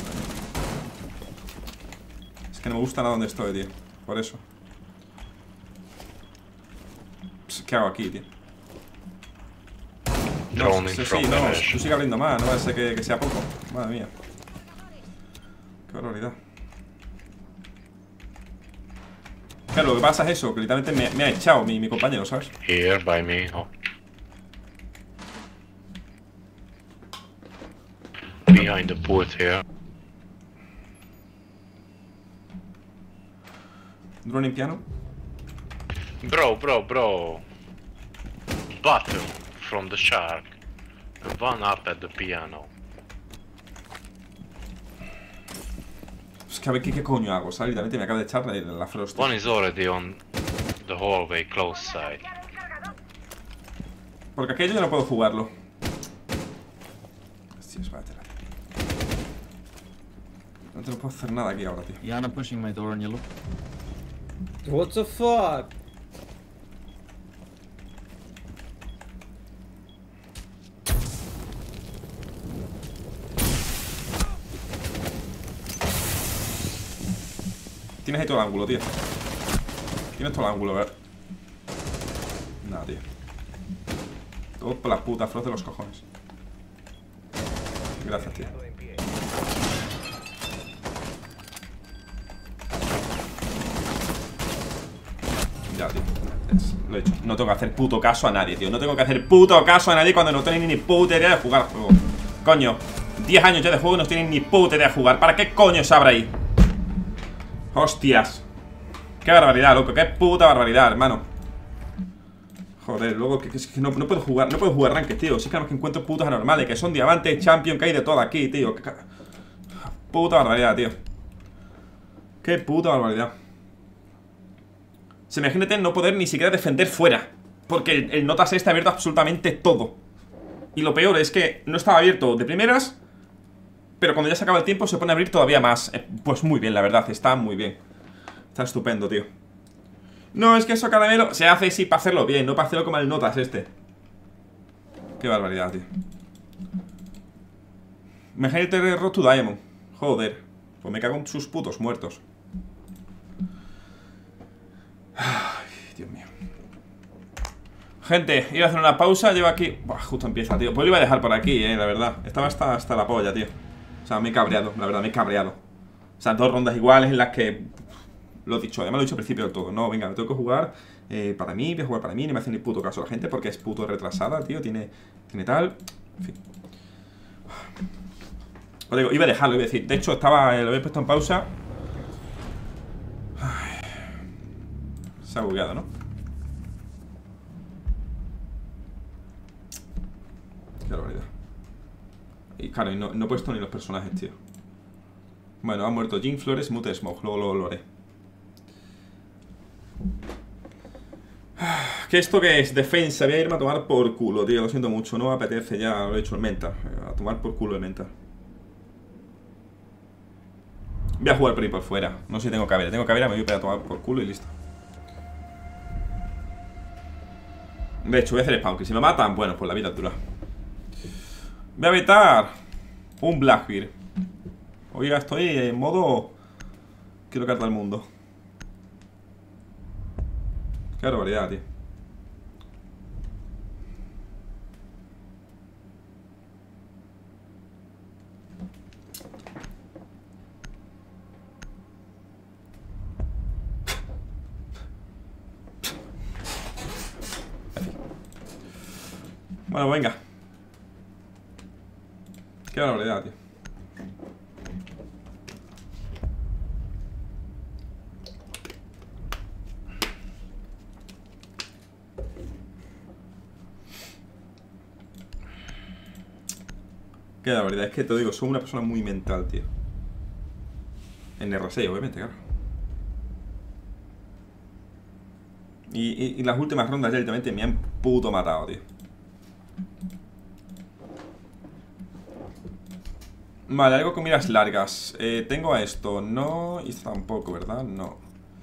S3: Es que no me gusta nada donde estoy, tío. Por eso. ¿Qué hago aquí, tío? No,
S4: Droning
S3: sí,
S4: from
S3: no,
S4: garage.
S3: tú sigue abriendo más, no va a ser que sea poco. Madre mía. Qué barbaridad. Claro, lo que pasa es eso, que literalmente me ha echado mi compañero, ¿sabes?
S4: Here by me. Oh. Behind the port here.
S3: Drone en piano.
S4: Bro. Bottom from the shark. And one up at the piano.
S3: Es que a ver qué coño hago, ¿sabes? Literalmente me acaba de echar la Frost.
S4: One is already on the hallway close side.
S3: Porque aquello yo no puedo jugarlo. Hostia, espérate. No te lo puedo hacer nada aquí ahora, tío.
S5: Yana pushing my door on yellow.
S1: What the fuck?
S3: Tienes ahí todo el ángulo, tío. Tienes todo el ángulo, ¿verdad? Nada, tío. Todo por la puta Frost de los cojones. Gracias, tío. Ya, tío. Lo he hecho. No tengo que hacer puto caso a nadie, tío. No tengo que hacer puto caso a nadie cuando no tenéis ni puta idea de jugar al juego. Coño. 10 años ya de juego y no tienen ni puta idea de jugar. ¿Para qué coño se abre ahí? Hostias. Qué barbaridad, loco. Qué puta barbaridad, hermano. Joder, luego que no puedo jugar. No puedo jugar ranked, tío. Si es que además que encuentro putos anormales. Que son diamantes, champion, que hay de todo aquí, tío. Puta barbaridad, tío. Qué puta barbaridad. Imagínate no poder ni siquiera defender fuera. Porque el Nota 6 está abierto absolutamente todo. Y lo peor es que no estaba abierto de primeras, pero cuando ya se acaba el tiempo se pone a abrir todavía más. Pues muy bien, la verdad, está muy bien. Está estupendo, tío. No, es que eso, caramelo, se hace sí para hacerlo bien, no para hacerlo como el Notas este. Qué barbaridad, tío. Imagínate Road to Diamond. Joder, pues me cago en sus putos muertos. Ay, Dios mío. Gente, iba a hacer una pausa. Llevo aquí... Buah, justo empieza, tío. Pues lo iba a dejar por aquí, la verdad. Estaba hasta la polla, tío. O sea, me he cabreado, la verdad, me he cabreado. O sea, 2 rondas iguales en las que... Lo he dicho, además lo he dicho al principio del todo. No, venga, me tengo que jugar para mí, voy a jugar para mí. No me hace ni puto caso la gente porque es puto retrasada, tío. Tiene tal... En fin. Os digo, iba a dejarlo, iba a decir. De hecho, lo había puesto en pausa. Ay. Se ha bugueado, ¿no? Qué barbaridad. Y claro, y no he puesto ni los personajes, tío. Bueno, ha muerto Jim Flores, Mute Smoke. Luego lo haré. ¿Qué esto que es? Defensa. Voy a irme a tomar por culo, tío. Lo siento mucho. No me apetece ya. Lo he hecho el mental. A tomar por culo el mental. Voy a jugar por ahí por fuera. No sé si tengo cabera. Tengo cabera, me voy a tomar por culo y listo. De hecho, voy a hacer spawn. Que si me matan, bueno, pues la vida es dura. Voy a vetar un Blackbeard. Oiga, estoy en modo... Quiero cargar al mundo. Qué barbaridad, tío. Bueno, venga. Qué barbaridad, tío. Qué barbaridad, es que te digo, soy una persona muy mental, tío. En R6, obviamente, claro. Y las últimas rondas ya directamente me han puto matado, tío. Vale, algo con miras largas. Tengo a esto, no. Y esto tampoco, ¿verdad? No.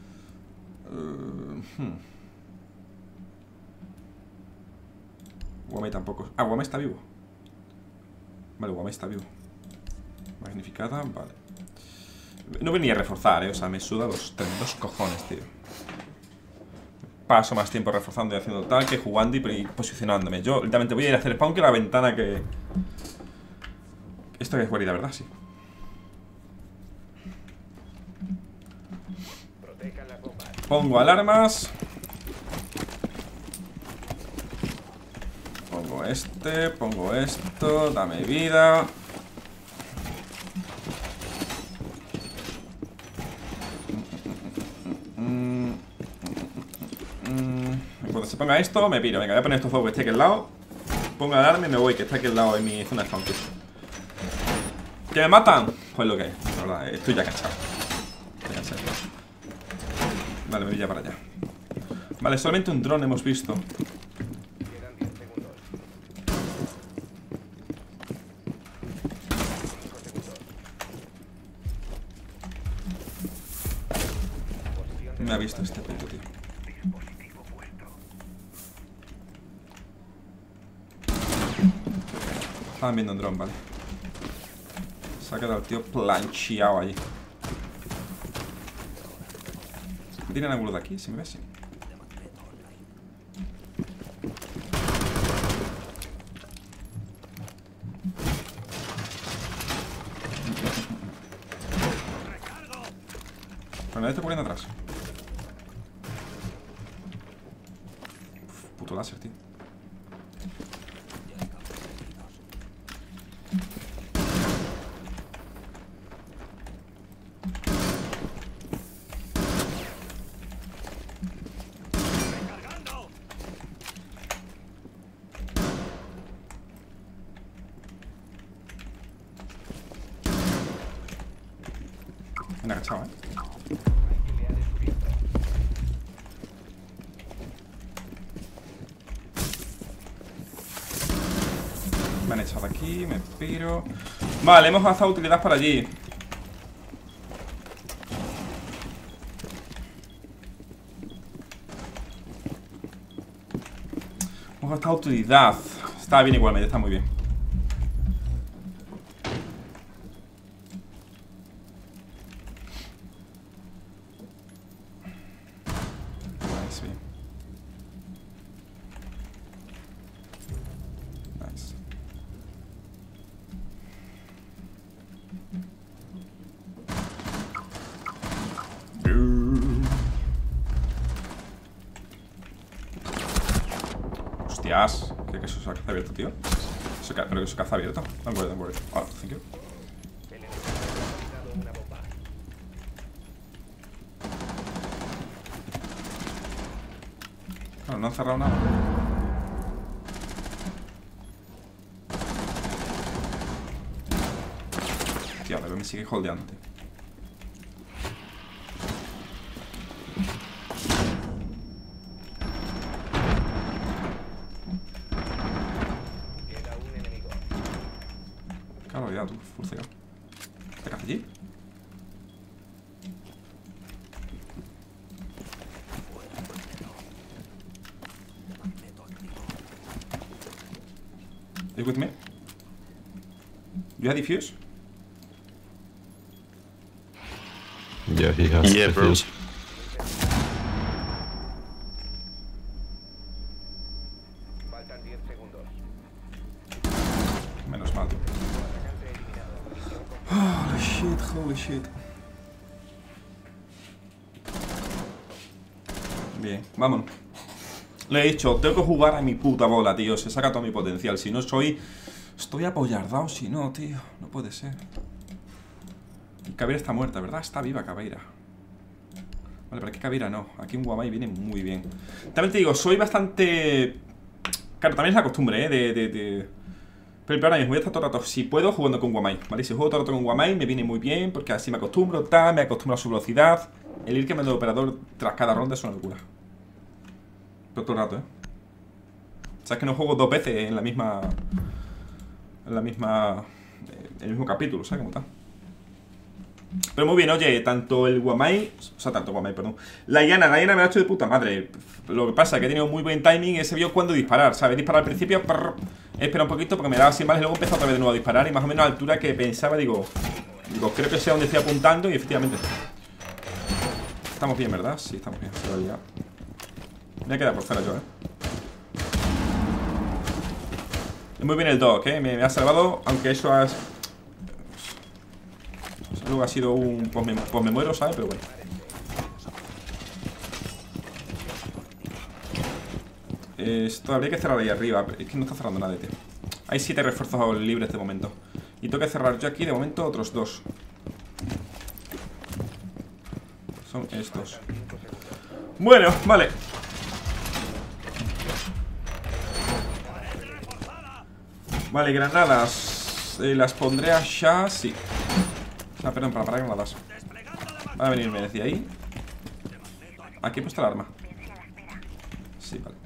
S3: Guame tampoco. Ah, Guame está vivo. Vale, Guame está vivo. Magnificada, vale. No venía a reforzar, o sea, me suda los tremendos cojones, tío. Paso más tiempo reforzando y haciendo tal que jugando y posicionándome. Yo literalmente voy a ir a hacer spawn que la ventana que... Esto que es guarida, ¿verdad? Sí. Pongo alarmas. Pongo este, pongo esto. Dame vida. Cuando se ponga esto, me piro. Venga, voy a poner estos dos que esté aquí al lado. Pongo alarma y me voy, que está aquí al lado en mi zona de spawn. ¿Que me matan? Pues lo que hay, la verdad, estoy ya cansado. Vale, me voy ya para allá. Vale, solamente un dron hemos visto. Me ha visto este punto, tío. Estaban viendo un dron, vale. Se ha quedado el tío plancheado allí. ¿Tienen ángulo de aquí? Si me ves, sí. Pero nadie está corriendo atrás. Uf, puto láser, tío. Me han agachado, Me han echado aquí, me piro. Vale, hemos gastado utilidad para allí. Hemos gastado utilidad. Está bien igualmente, está muy bien. Hostias, que eso se caza abierto, tío. Pero que se caza abierto. Don't worry. Oh, thank you. Claro, no han cerrado nada. Tío, me sigue holdeando, tío. Claro, ya tú, full CK. ¿Te caza allí? Are you with me? You have defuse?
S2: Yeah, he has.
S4: Yeah, bro.
S2: Defuse.
S3: Menos mal, tío. Holy shit. Bien, vámonos. Le he dicho, tengo que jugar a mi puta bola, tío. Se saca todo mi potencial. Si no estoy apoyardado, si no, tío. No puede ser. Y Caveira está muerta, ¿verdad? Está viva Caveira. Vale, pero aquí Caveira no. Aquí en Guamai viene muy bien. También te digo, soy bastante... Claro, también es la costumbre, Pero ahora mismo voy a estar todo el rato, si puedo, jugando con Guamai, ¿vale? Si juego todo el rato con Guamai me viene muy bien, porque así me acostumbro, me acostumbro a su velocidad. El ir quemando el operador tras cada ronda es una locura. Pero todo el rato, Sabes que no juego dos veces en el mismo capítulo, ¿sabes cómo está? Pero muy bien, oye, tanto Guamai, perdón. La Yana me ha hecho de puta madre. Lo que pasa es que he tenido muy buen timing y se vio cuando disparar, ¿sabes? Disparar al principio, espera un poquito porque me daba así mal y luego empezó otra vez de nuevo a disparar y más o menos a la altura que pensaba, digo, creo que sé dónde estoy apuntando y efectivamente. Estamos bien, ¿verdad? Sí, estamos bien, se va a llegar. Me voy a quedar por fuera yo, Muy bien el dog, me ha salvado, aunque eso ha... Luego ha sido un... Pues me muero, ¿sabes? Pero bueno. Esto habría que cerrar ahí arriba. Es que no está cerrando nadie, tío. Hay 7 refuerzos libres de momento. Y tengo que cerrar yo aquí de momento otros 2. Son estos. Bueno, vale. Vale, granadas. Las pondré a Shah, sí. Ah, perdón, para granadas. Va a venirme desde ahí. Aquí he puesto el arma. Sí, vale.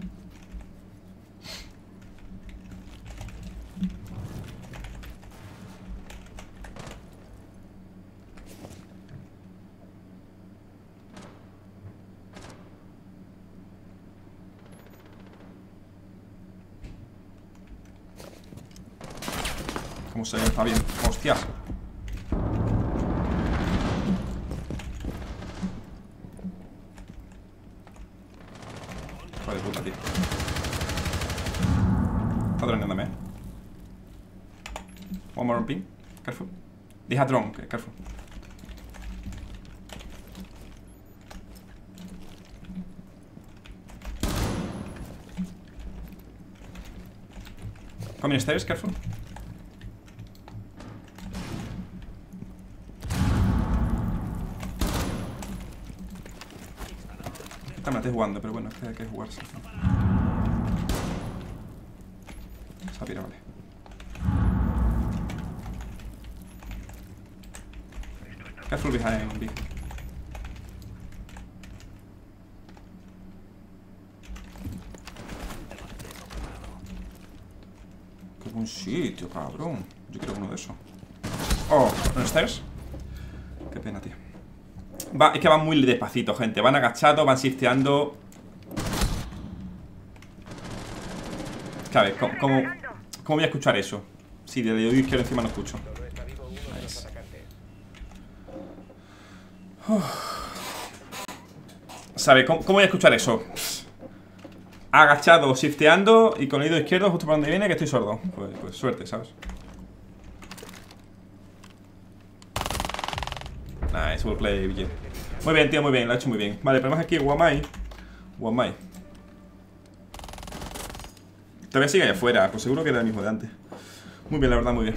S3: ¿Cómo se ve? Está bien. Hostias. Hijo de puta, tío. Está droneándome, One more on ping. Careful. Deja drone, okay, careful. Coming stairs, careful. Me la estoy jugando, pero bueno, es que hay que jugarse. Sapira, vale. Careful behind, big. Qué buen sitio, cabrón. Yo quiero uno de esos. Oh, ¿no stairs? Qué pena, tío. Es que van muy despacito, gente. Van agachados, van shifteando. ¿Sabes? ¿Cómo voy a escuchar eso? Sí, desde el oído izquierdo encima no escucho. Nice. ¿Sabes? ¿Cómo voy a escuchar eso? Agachado, shifteando y con el oído izquierdo justo por donde viene que estoy sordo. Pues suerte, ¿sabes? Nice, well play, BJ. Muy bien, tío, muy bien, lo ha hecho muy bien. Vale, ponemos aquí Wamai. Todavía sigue allá afuera, pues seguro que era el mismo de antes. Muy bien, la verdad, muy bien.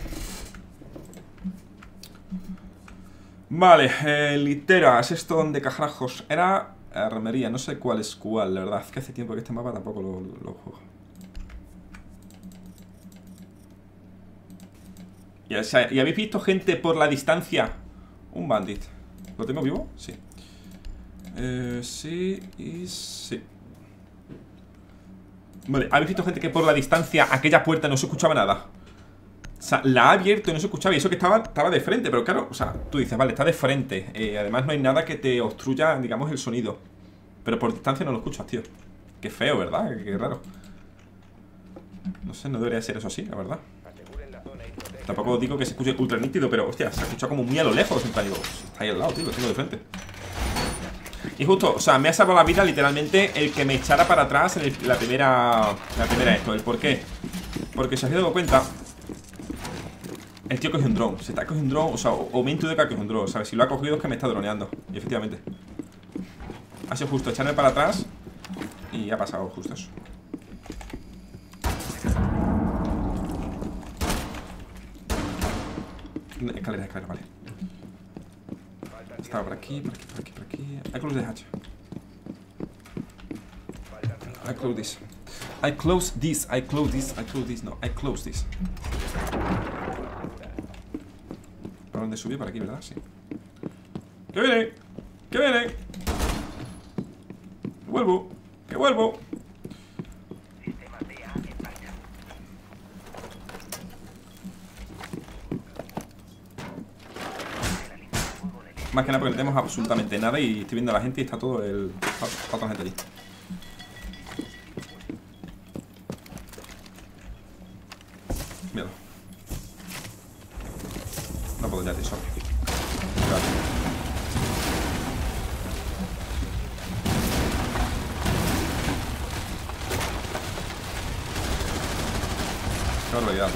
S3: Vale, literas, esto donde cajarajos. Era armería, no sé cuál es cuál, la verdad. Es que hace tiempo que este mapa tampoco lo juego. ¿Y habéis visto gente por la distancia? Un bandit. ¿Lo tengo vivo? Sí. Sí y sí. Vale, ¿habéis visto gente que por la distancia aquella puerta no se escuchaba nada? O sea, la ha abierto y no se escuchaba. Y eso que estaba de frente, pero claro, o sea, tú dices, vale, está de frente. Además no hay nada que te obstruya, digamos, el sonido. Pero por distancia no lo escuchas, tío. Qué feo, ¿verdad? Qué raro. No sé, no debería ser eso así, la verdad. Tampoco digo que se escuche ultra nítido, pero hostia, se escucha como muy a lo lejos. En plan, digo, está ahí al lado, tío, lo tengo de frente. Y justo, o sea, me ha salvado la vida literalmente el que me echara para atrás en la primera esto. ¿El por qué? Porque si os habéis dado cuenta, el tío cogió un drone. Se está cogiendo un drone, o sea, o me intuyo que ha cogido un drone, ¿sabes? Si lo ha cogido es que me está droneando. Y efectivamente ha sido justo echarme para atrás y ha pasado justo eso. Escalera, vale. Estaba por aquí, por aquí, por aquí, por aquí. I close the hatch. I close this. I close this. I close this. I close this. No, I close this. ¿Para dónde subí? Para aquí, ¿verdad? Sí. ¡Que viene! ¡Que viene! ¡Que vuelvo! ¡Que vuelvo! Más que nada porque no tenemos absolutamente nada y estoy viendo a la gente y está todo está toda la gente allí. Míralo. No puedo ya, tío, sorry. Qué barbaridad.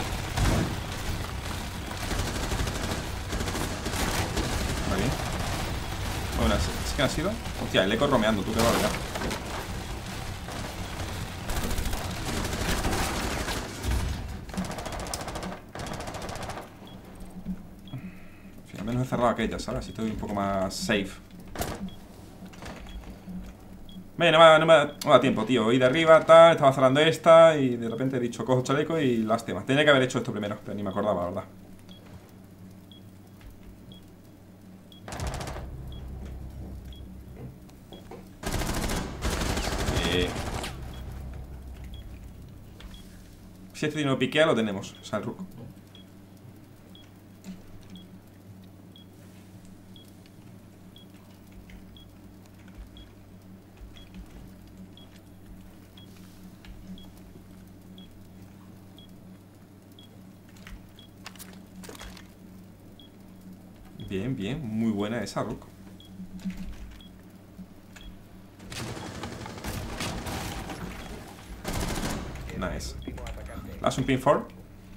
S3: Bueno, ¿es que ha sido? Hostia, el eco romeando, tú, qué barbaridad. cerrado aquella, ¿sabes? Así estoy un poco más safe. No me da tiempo, tío. Voy de arriba, tal, estaba cerrando esta y de repente he dicho, cojo chaleco y lástima. Tenía que haber hecho esto primero, pero ni me acordaba, la verdad. Si este no piquea, lo tenemos. O sea, el ruco. Bien, bien, muy buena esa, Rook. Nice. ¿Haz un pin 4?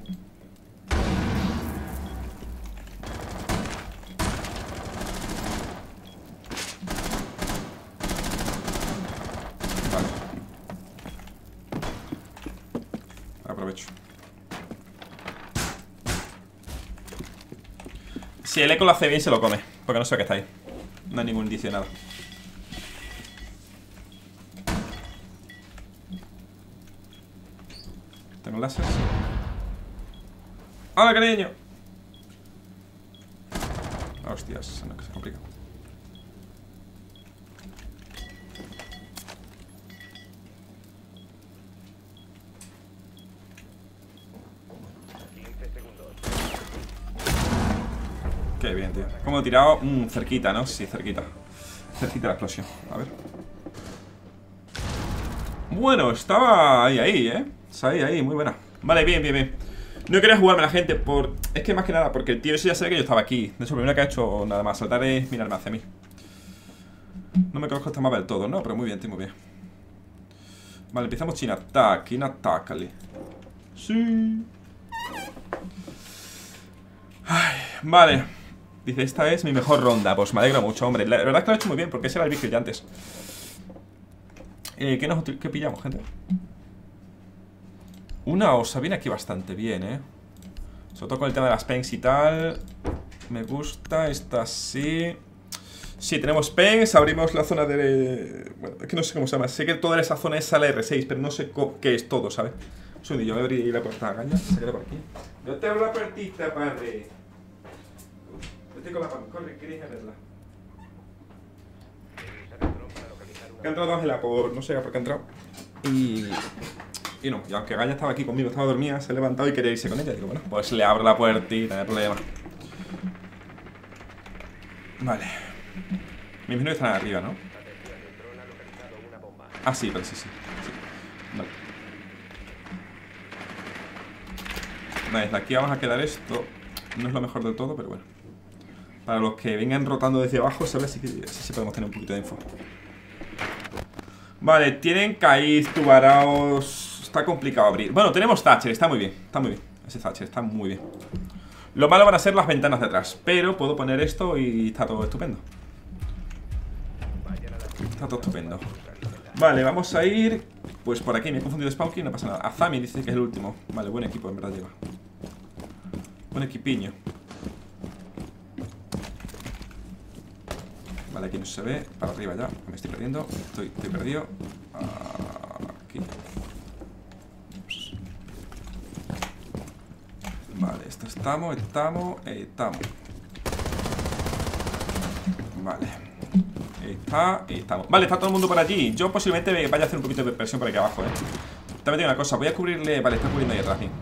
S3: Vale. Aprovecho. Si el eco lo hace bien, se lo come. Porque no sé qué está ahí. No hay ningún indicio de nada. Tengo láseres. ¡Hola, cariño! Hostias, no, que se complica. Qué bien, tío. ¿Cómo he tirado? Cerquita, ¿no? Sí, cerquita. Cerquita la explosión. A ver. Bueno, estaba ahí, ¿eh? Ahí, muy buena. Vale, bien, bien, bien. No quería jugarme a la gente por... Es que más que nada, porque el tío ese ya sabe que yo estaba aquí. De hecho, lo primero que ha hecho nada más saltar es mirarme hacia mí. No me conozco esta mapa del todo, ¿no? Pero muy bien, tío, muy bien. Vale, empezamos sin ataque. Inatácale. Sí. Ay, vale. Dice, esta es mi mejor ronda. Pues me alegro mucho, hombre. La verdad es que lo he hecho muy bien, porque ese era el vigil ya antes. ¿Qué pillamos, gente? Una osa viene aquí bastante bien, sobre todo con el tema de las pengs y tal. Me gusta, esta sí. Sí, tenemos pengs, abrimos la zona de... Bueno, es que no sé cómo se llama. Sé que toda esa zona es sala R6, pero no sé qué es todo, ¿sabes? Un segundillo, voy a abrir la puerta. Gaña, se queda por aquí. No te abro la puertita, padre. Vete con la pan, corre, queréis abrirla. Que ha entrado Ángela por... no sé por qué ha entrado. Y no, y aunque Gaña estaba aquí conmigo, estaba dormida, se ha levantado y quería irse con ella. Digo, bueno, pues le abro la puertita, no hay problema. Vale. Mis menús están arriba, ¿no? Ah, sí, pero sí. Vale. Vale, de aquí vamos a quedar esto. No es lo mejor del todo, pero bueno. Para los que vengan rotando desde abajo, ¿sabes? Sí podemos tener un poquito de info. Vale, tienen caíz, tubaraos. Está complicado abrir. Bueno, tenemos Thatcher, está muy bien. Está muy bien. Ese Thatcher está muy bien. Lo malo van a ser las ventanas de atrás. Pero puedo poner esto y está todo estupendo. Está todo estupendo. Vale, vamos a ir. Pues por aquí, me he confundido de spawn key, no pasa nada. Azami dice que es el último. Vale, buen equipo, en verdad lleva. Buen equipiño. Vale, aquí no se ve. Para arriba ya, me estoy perdiendo. Estoy perdido. Aquí. Vale, esto estamos. Vale. Estamos. Vale, está todo el mundo por allí. Yo posiblemente vaya a hacer un poquito de presión por aquí abajo, También tengo una cosa, voy a cubrirle. Vale, está cubriendo ahí atrás, bien.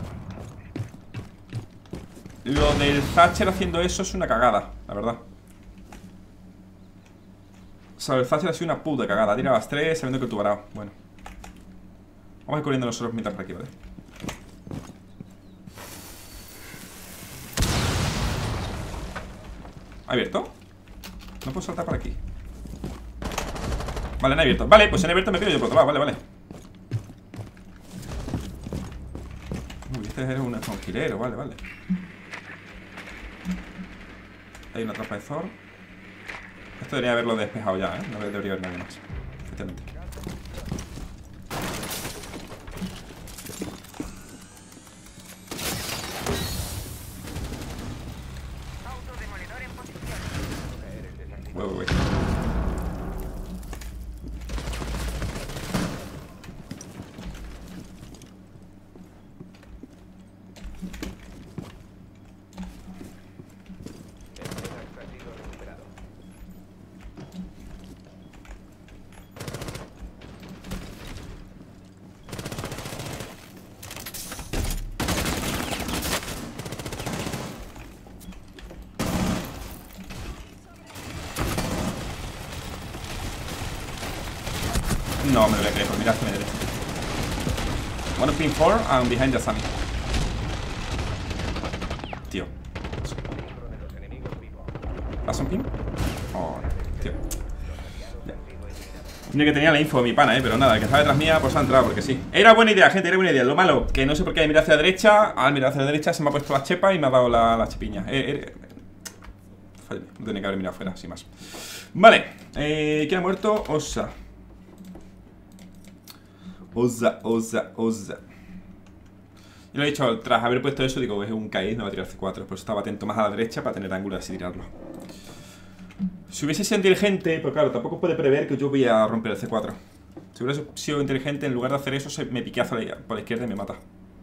S3: Lo del Thatcher haciendo eso es una cagada, la verdad. O sea, el Thatcher ha sido una puta cagada. Tira las 3, sabiendo que el tubarao. Bueno. Vamos a ir cubriendo nosotros mientras por aquí, ¿vale? ¿Ha abierto? No puedo saltar por aquí. Vale, no ha abierto. Vale, pues en abierto me pido yo por otro lado. Vale. Uy, este es un esponjilero. Vale. Hay una trampa de Thor. Esto debería haberlo despejado ya, No debería haber nadie más. Efectivamente. No me lo voy a creer, pues mirad que me derecha. One pin 4 and behind the Sammy. Tío. ¿Has un pin? Oh, tío. Ya. Mira que tenía la info de mi pana, pero nada, el que estaba detrás mía pues ha entrado porque sí. Era buena idea, gente, era buena idea. Lo malo, que no sé por qué he mirado hacia la derecha. Al mirar hacia la derecha se me ha puesto la chepa y me ha dado la chepiña. No tenía que haber mirado afuera, sin más. Vale, ¿quién ha muerto? Osa. Yo lo he dicho, tras haber puesto eso, digo, es un caíz, me va a tirar C4. Pues estaba atento más a la derecha para tener ángulo así tirarlo. Si hubiese sido inteligente, pues claro, tampoco puede prever que yo voy a romper el C4. Si hubiese sido inteligente, en lugar de hacer eso, me piqueazo por la izquierda y me mata.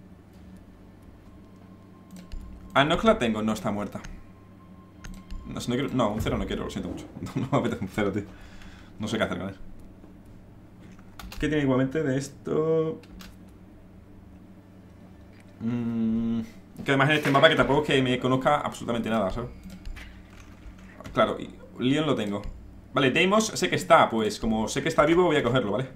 S3: Ah, no que la tengo, no está muerta. No, si no, quiero, no, un 0 no quiero, lo siento mucho. No me apetece un 0, tío. No sé qué hacer con él. ¿Qué tiene igualmente de esto? Que además en este mapa que tampoco es que me conozca absolutamente nada, ¿sabes? Claro, y Leon lo tengo. Vale, Deimos sé que está, pues como sé que está vivo voy a cogerlo, ¿vale?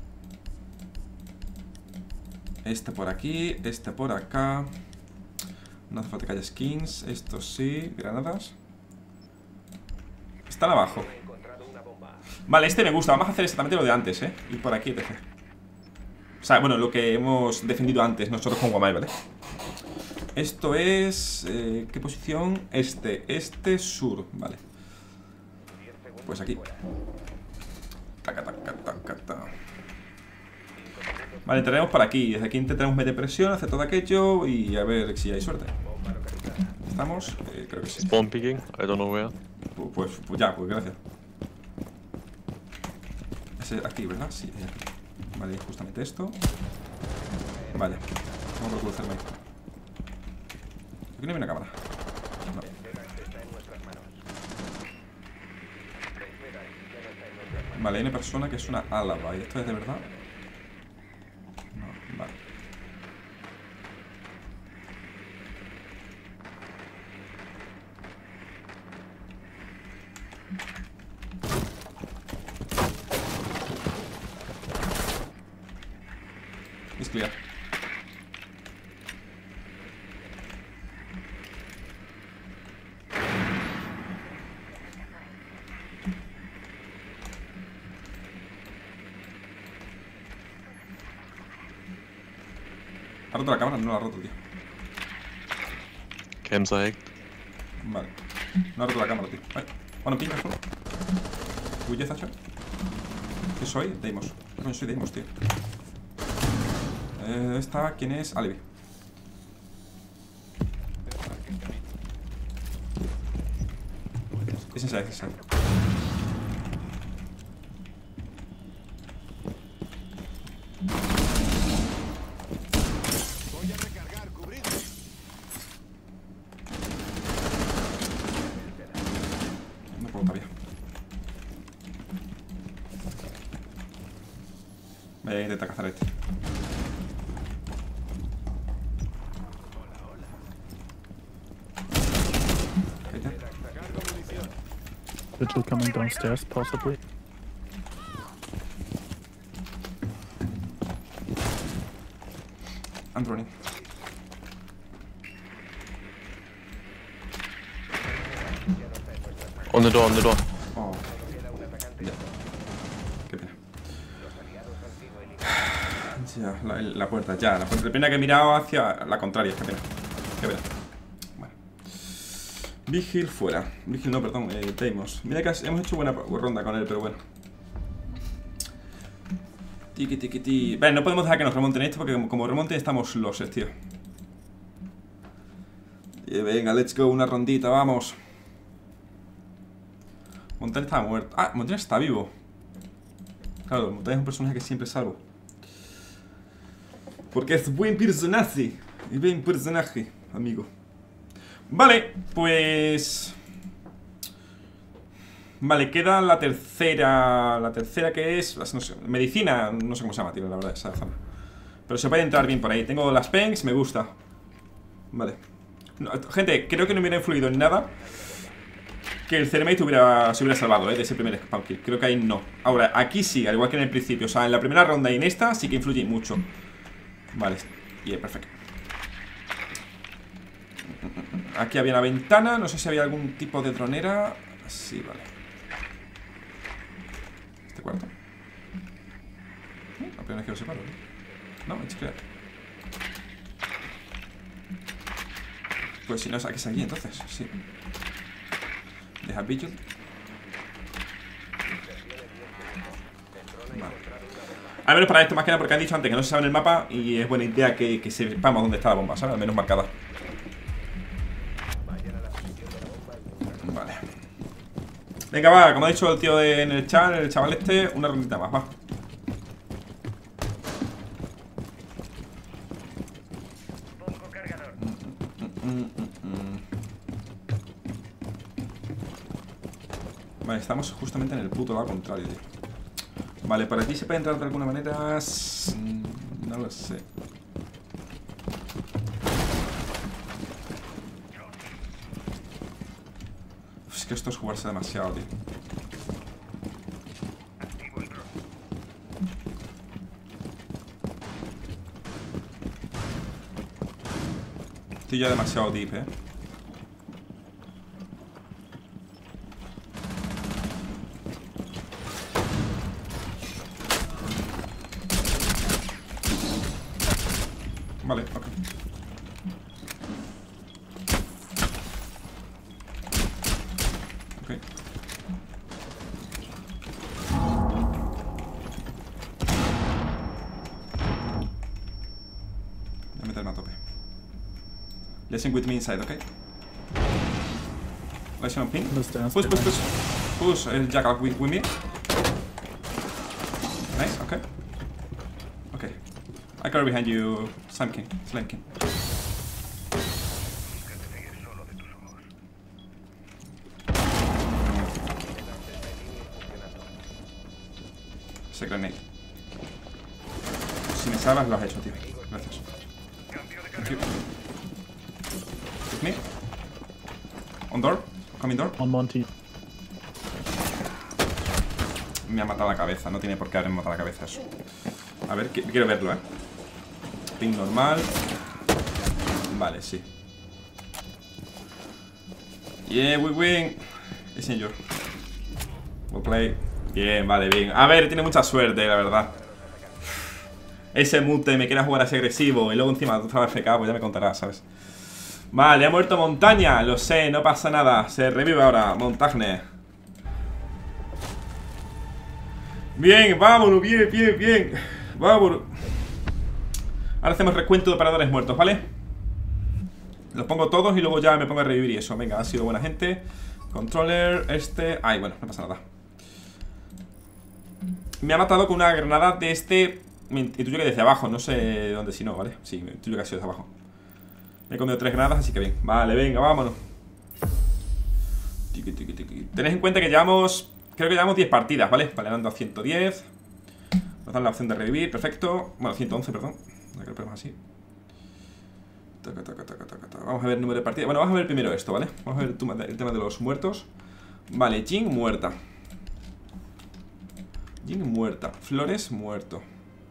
S3: Este por aquí, este por acá. No hace falta que haya skins. Esto sí, granadas. Están abajo. Vale, este me gusta, vamos a hacer exactamente lo de antes, ir por aquí, etc. O sea, bueno, lo que hemos defendido antes nosotros con Guamai, ¿vale? Esto es... ¿qué posición? Este, sur, vale. Pues aquí. Taca, taca, taca, taca. Vale, entraremos por aquí. Desde aquí intentaremos meter presión, hacer todo aquello y a ver si hay suerte. ¿Estamos? Creo que sí.
S2: Spawn picking, I don't know where.
S3: Pues gracias. Ese aquí, ¿verdad? Sí, es aquí. Vale, justamente esto. Vale, vamos a cruzarme ahí. Aquí no hay una cámara. No. Vale, hay una persona que es una álava. ¿Y esto es de verdad? No, vale. Es clear. ¿Ha roto la cámara? No la ha roto, tío.
S2: Cams are hacked.
S3: Vale. No ha roto la cámara, tío. Ay. Bueno, pinta solo. Huye, Zacha. ¿Qué soy? Deimos. No, soy Deimos, tío. Esta, ¿quién es? Alibi. Es esa, es esa.
S6: Voy a recargar, cubridme.
S3: No puedo todavía. Voy a intentar cazar a este.
S7: Vigil coming downstairs, possibly.
S3: I'm running.
S2: On the door, on the door.
S3: Oh. Ya. Qué pena. Ya, la puerta, ya. La puerta. Qué pena que he mirado hacia la contraria. Qué pena. Qué pena. Bueno. Vigil fuera. Vigil no, perdón. Deimos. Mira que hemos hecho buena ronda con él, pero bueno. Tiki, tiki, tiki. Vale, no podemos dejar que nos remonten esto porque como remonten estamos loses, tío. Y venga, let's go. Una rondita, vamos. Montaña estaba muerto. Ah, Montaña está vivo. Claro, Montaña es un personaje que siempre salvo. Porque es buen personaje. Es buen personaje, amigo. Vale, pues... Vale, queda la tercera. La tercera que es... No sé, medicina, no sé cómo se llama, tío, la verdad, esa zona. Pero se puede entrar bien por ahí. Tengo las pengs, me gusta. Vale. No, gente, creo que no me hubiera influido en nada que el Thermite se hubiera salvado, de ese primer spawn kill. Creo que ahí no. Ahora, aquí sí, al igual que en el principio. O sea, en la primera ronda y en esta sí que influye mucho. Vale, y perfecto. Aquí había una ventana. No sé si había algún tipo de dronera. Sí, vale. Este cuarto. La primera vez que lo separo, ¿no? No, it's clear. Pues si no, es aquí es aquí entonces, sí. Deja vigil. Vale. Al menos para esto más que nada porque han dicho antes que no se sabe en el mapa. Y es buena idea que sepamos dónde está la bomba, ¿sabes? Al menos marcada. Vale. Venga, va, como ha dicho el tío en el chat, el chaval este, una rondita más, va. Vale, estamos justamente en el puto lado contrario, tío. Vale, por aquí se puede entrar de alguna manera. No lo sé. Es que esto es jugarse demasiado, tío. Estoy ya demasiado deep, Vale, ok. Ok. Voy a meterme a tope. Listen with me inside, ok. Listen on ping. Push. Push el jackal with me. Nice, ok. Okay. I cover behind you, Slime King. Ese grenade. Si me salvas lo has hecho, tío. Gracias. Thank you. With me. On door. Coming door.
S7: On Monty.
S3: Me ha matado la cabeza. No tiene por qué haberme matado la cabeza eso. A ver, quiero verlo, Ping normal. Vale, sí. Yeah, we win. Es señor. We'll play. Bien, vale, bien. A ver, tiene mucha suerte, la verdad. Ese mute me quiere jugar así agresivo. Y luego encima tú estabas FK, pues ya me contarás, ¿sabes? Vale, ha muerto Montaña. Lo sé, no pasa nada. Se revive ahora, Montagne. Bien, vámonos, bien. Vámonos. Ahora hacemos recuento de operadores muertos, ¿vale? Los pongo todos y luego ya me pongo a revivir y eso. Venga, ha sido buena gente. Controller, Ay, bueno, no pasa nada. Me ha matado con una granada de este. Intuyo que desde abajo, no sé dónde si no, ¿vale? Sí, intuyo que ha sido desde abajo. Me he comido 3 granadas, así que bien. Vale, venga, vámonos. Tened en cuenta que llevamos... Creo que llevamos 10 partidas, ¿vale? Vale, ando a 110. Nos dan la opción de revivir, perfecto. Bueno, 111, perdón. No creo que lo así. Vamos a ver el número de partidas. Bueno, vamos a ver primero esto, ¿vale? Vamos a ver el tema de los muertos. Vale, Jin muerta. Jin muerta. Flores muerto.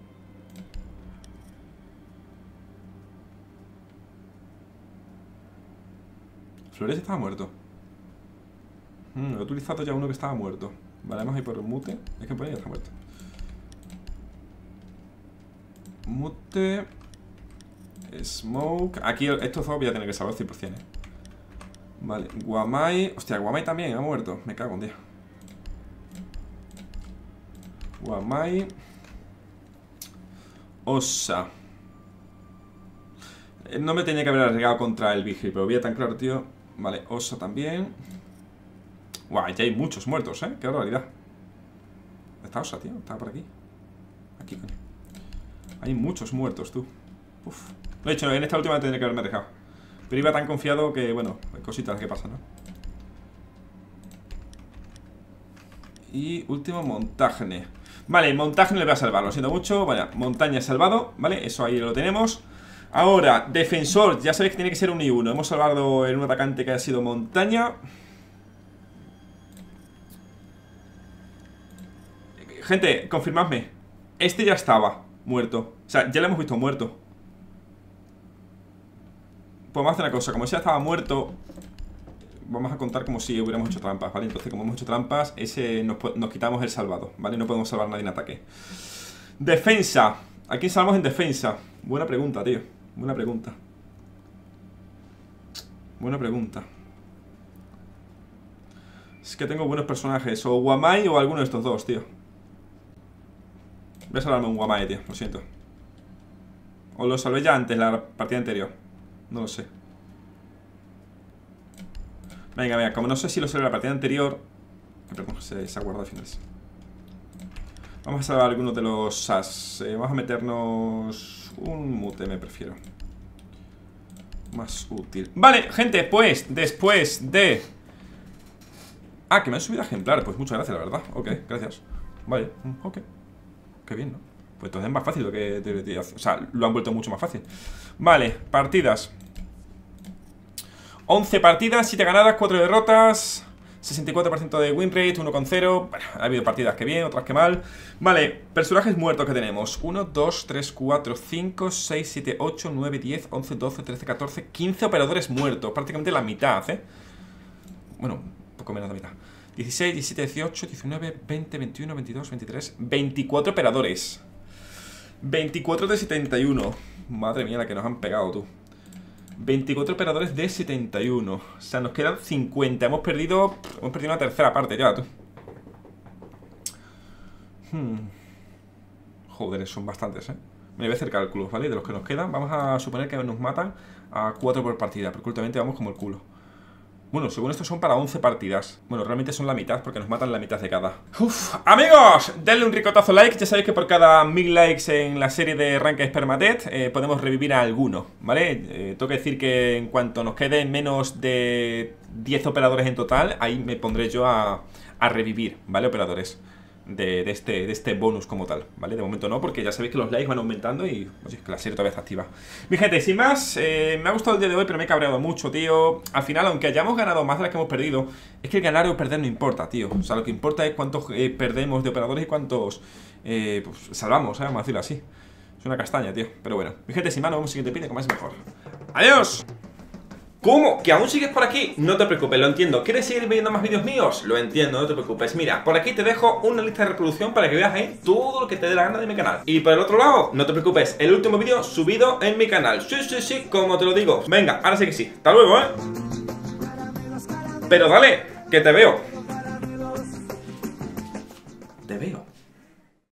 S3: Flores estaba muerto. He utilizado ya uno que estaba muerto. Vale, vamos a ir por el mute. Es que por ahí ya está muerto. Mute. Smoke. Aquí estos dos voy a tener que salvar 100%, Vale, Guamai. Hostia, Guamai también ha muerto. Me cago un día. Guamai. Osa. No me tenía que haber arriesgado contra el Vigil, pero veía tan claro, tío. Vale, Osa también. Guau, ya hay muchos muertos, Qué barbaridad. ¿Dónde está Osa, tío? Estaba por aquí. Aquí, coño. Hay muchos muertos, tú. Uf. Lo he dicho, en esta última tendría que haberme dejado. Pero iba tan confiado que, bueno, hay cositas que pasan, ¿no? Y último, Montagne. Vale, Montagne le voy a salvar, lo siento mucho. Vaya, Montaña salvado, ¿vale? Eso ahí lo tenemos. Ahora, defensor, ya sabéis que tiene que ser 1 y 1. Hemos salvado en un atacante que ha sido Montaña. gente, confirmadme. Este ya estaba muerto. O sea, ya lo hemos visto muerto. Podemos hacer una cosa. Como ese ya estaba muerto, vamos a contar como si hubiéramos hecho trampas, ¿vale? Entonces, como hemos hecho trampas, ese nos quitamos el salvado, ¿vale? No podemos salvar a nadie en ataque. Defensa. ¿A quién salvamos en defensa? Buena pregunta, tío. Buena pregunta. Buena pregunta. Es que tengo buenos personajes. O Wamai o alguno de estos dos, tío. Voy a salvarme un Wamai, tío. Lo siento. O lo salvé ya antes, la partida anterior. No lo sé. Venga, venga. Como no sé si lo salvé la partida anterior. Perdón, se ha guardado al final. Vamos a salvar algunos de los SAS. Vamos a meternos un mute, me prefiero. Más útil. Vale, gente, pues después de... Ah, que me han subido a ejemplar. Pues muchas gracias, la verdad. Ok, gracias. Vale, ok. Qué bien, ¿no? Pues entonces es más fácil lo que... O sea, lo han vuelto mucho más fácil. Vale, partidas. 11 partidas, 7 ganadas, 4 derrotas, 64% de win rate, 1,0. Bueno, ha habido partidas que bien, otras que mal. Vale, personajes muertos que tenemos. 1, 2, 3, 4, 5, 6, 7, 8, 9, 10, 11, 12, 13, 14, 15 operadores muertos. Prácticamente la mitad, ¿eh? Bueno, un poco menos de la mitad. 16, 17, 18, 19, 20, 21, 22, 23, 24 operadores. 24 de 71. Madre mía, la que nos han pegado, tú. 24 operadores de 71. O sea, nos quedan 50. Hemos perdido una tercera parte ya, tú. Joder, son bastantes, Me voy a hacer cálculos, ¿vale? De los que nos quedan, vamos a suponer que nos matan a 4 por partida, porque últimamente vamos como el culo. Bueno, según esto son para 11 partidas. Bueno, realmente son la mitad porque nos matan la mitad de cada. Uf, amigos, denle un ricotazo like. Ya sabéis que por cada 1000 likes en la serie de Ranked Permadeath podemos revivir a alguno, ¿vale? Tengo que decir que en cuanto nos queden menos de 10 operadores en total, ahí me pondré yo a revivir, ¿vale? Operadores de este bonus como tal, ¿vale? De momento no, porque ya sabéis que los likes van aumentando y oye, que la serie todavía está activa. Mi gente, sin más, me ha gustado el día de hoy, pero me he cabreado mucho, tío. Al final, aunque hayamos ganado más de las que hemos perdido, es que ganar o perder no importa, tío. O sea, lo que importa es cuántos perdemos de operadores y cuántos pues, salvamos, vamos a decirlo así. Es una castaña, tío. Pero bueno, mi gente, sin más, nos vemos en el siguiente vídeo, como es mejor. ¡Adiós! ¿Cómo? ¿Que aún sigues por aquí? No te preocupes, lo entiendo. ¿Quieres seguir viendo más vídeos míos? Lo entiendo, no te preocupes. Mira, por aquí te dejo una lista de reproducción para que veas ahí todo lo que te dé la gana de mi canal. Y por el otro lado, no te preocupes, el último vídeo subido en mi canal. Sí, sí, sí, como te lo digo. Venga, ahora sí que sí. Hasta luego, Pero dale, que te veo. Te veo.